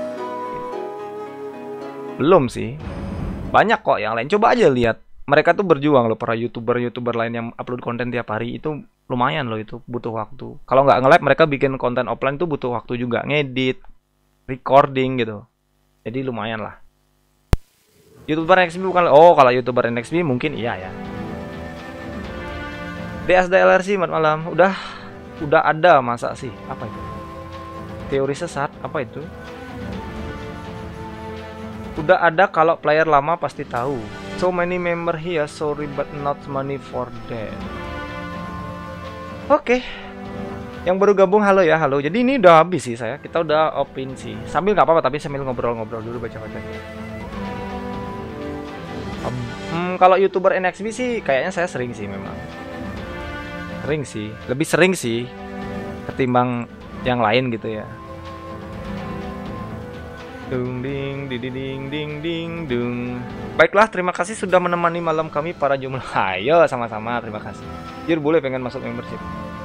Belum sih. Banyak kok yang lain. Coba aja lihat. Mereka tuh berjuang loh, para YouTuber-YouTuber lain yang upload konten tiap hari. Itu lumayan loh, itu butuh waktu. Kalau nggak nge-live mereka bikin konten offline tuh butuh waktu juga, ngedit, recording gitu. Jadi lumayan lah. YouTuber N X B bukan. Oh, kalau YouTuber N X B mungkin iya ya. D S D L R C selamat malam. Udah udah ada masa sih? Apa itu? Teori sesat apa itu? Udah ada, kalau player lama pasti tahu. So many member here, sorry but not money for that. Oke. Okay. Yang baru gabung halo ya, halo. Jadi ini udah habis sih saya. Kita udah opin sih. Sambil nggak apa-apa tapi sambil ngobrol-ngobrol dulu, baca-baca. Hmm, kalau YouTuber N X B sih kayaknya saya sering sih memang. Sering sih, lebih sering sih ketimbang yang lain gitu ya. Dung ding ding ding ding ding dung. Baiklah, terima kasih sudah menemani malam kami para jumlah. Ayo sama-sama, terima kasih. Jur boleh pengen masuk membership.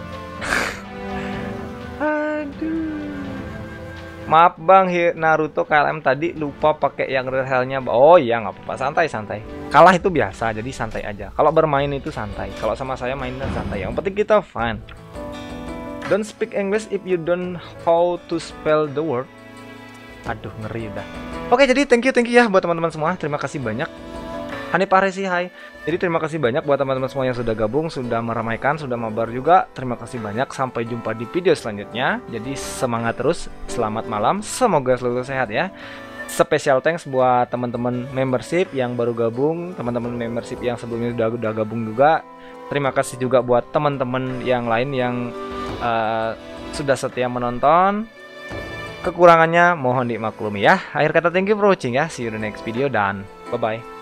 Aduh. Maaf Bang, Naruto K L M tadi lupa pakai yang real hell-nya. Oh iya, nggak apa-apa, santai-santai. Kalah itu biasa, jadi santai aja. Kalau bermain itu santai. Kalau sama saya mainnya santai. Yang penting kita fun. Don't speak English if you don't how to spell the word. Aduh, ngeri dah. Oke, jadi thank you, thank you ya buat teman-teman semua. Terima kasih banyak. Hanif Aresi, hai. Jadi terima kasih banyak buat teman-teman semua yang sudah gabung, sudah meramaikan, sudah mabar juga. Terima kasih banyak. Sampai jumpa di video selanjutnya. Jadi semangat terus. Selamat malam. Semoga selalu sehat ya. Special thanks buat teman-teman membership yang baru gabung, teman-teman membership yang sebelumnya udah udah gabung juga. Terima kasih juga buat teman-teman yang lain yang uh, sudah setia menonton. Kekurangannya mohon dimaklumi ya. Akhir kata thank you for watching ya. See you in the next video dan bye bye.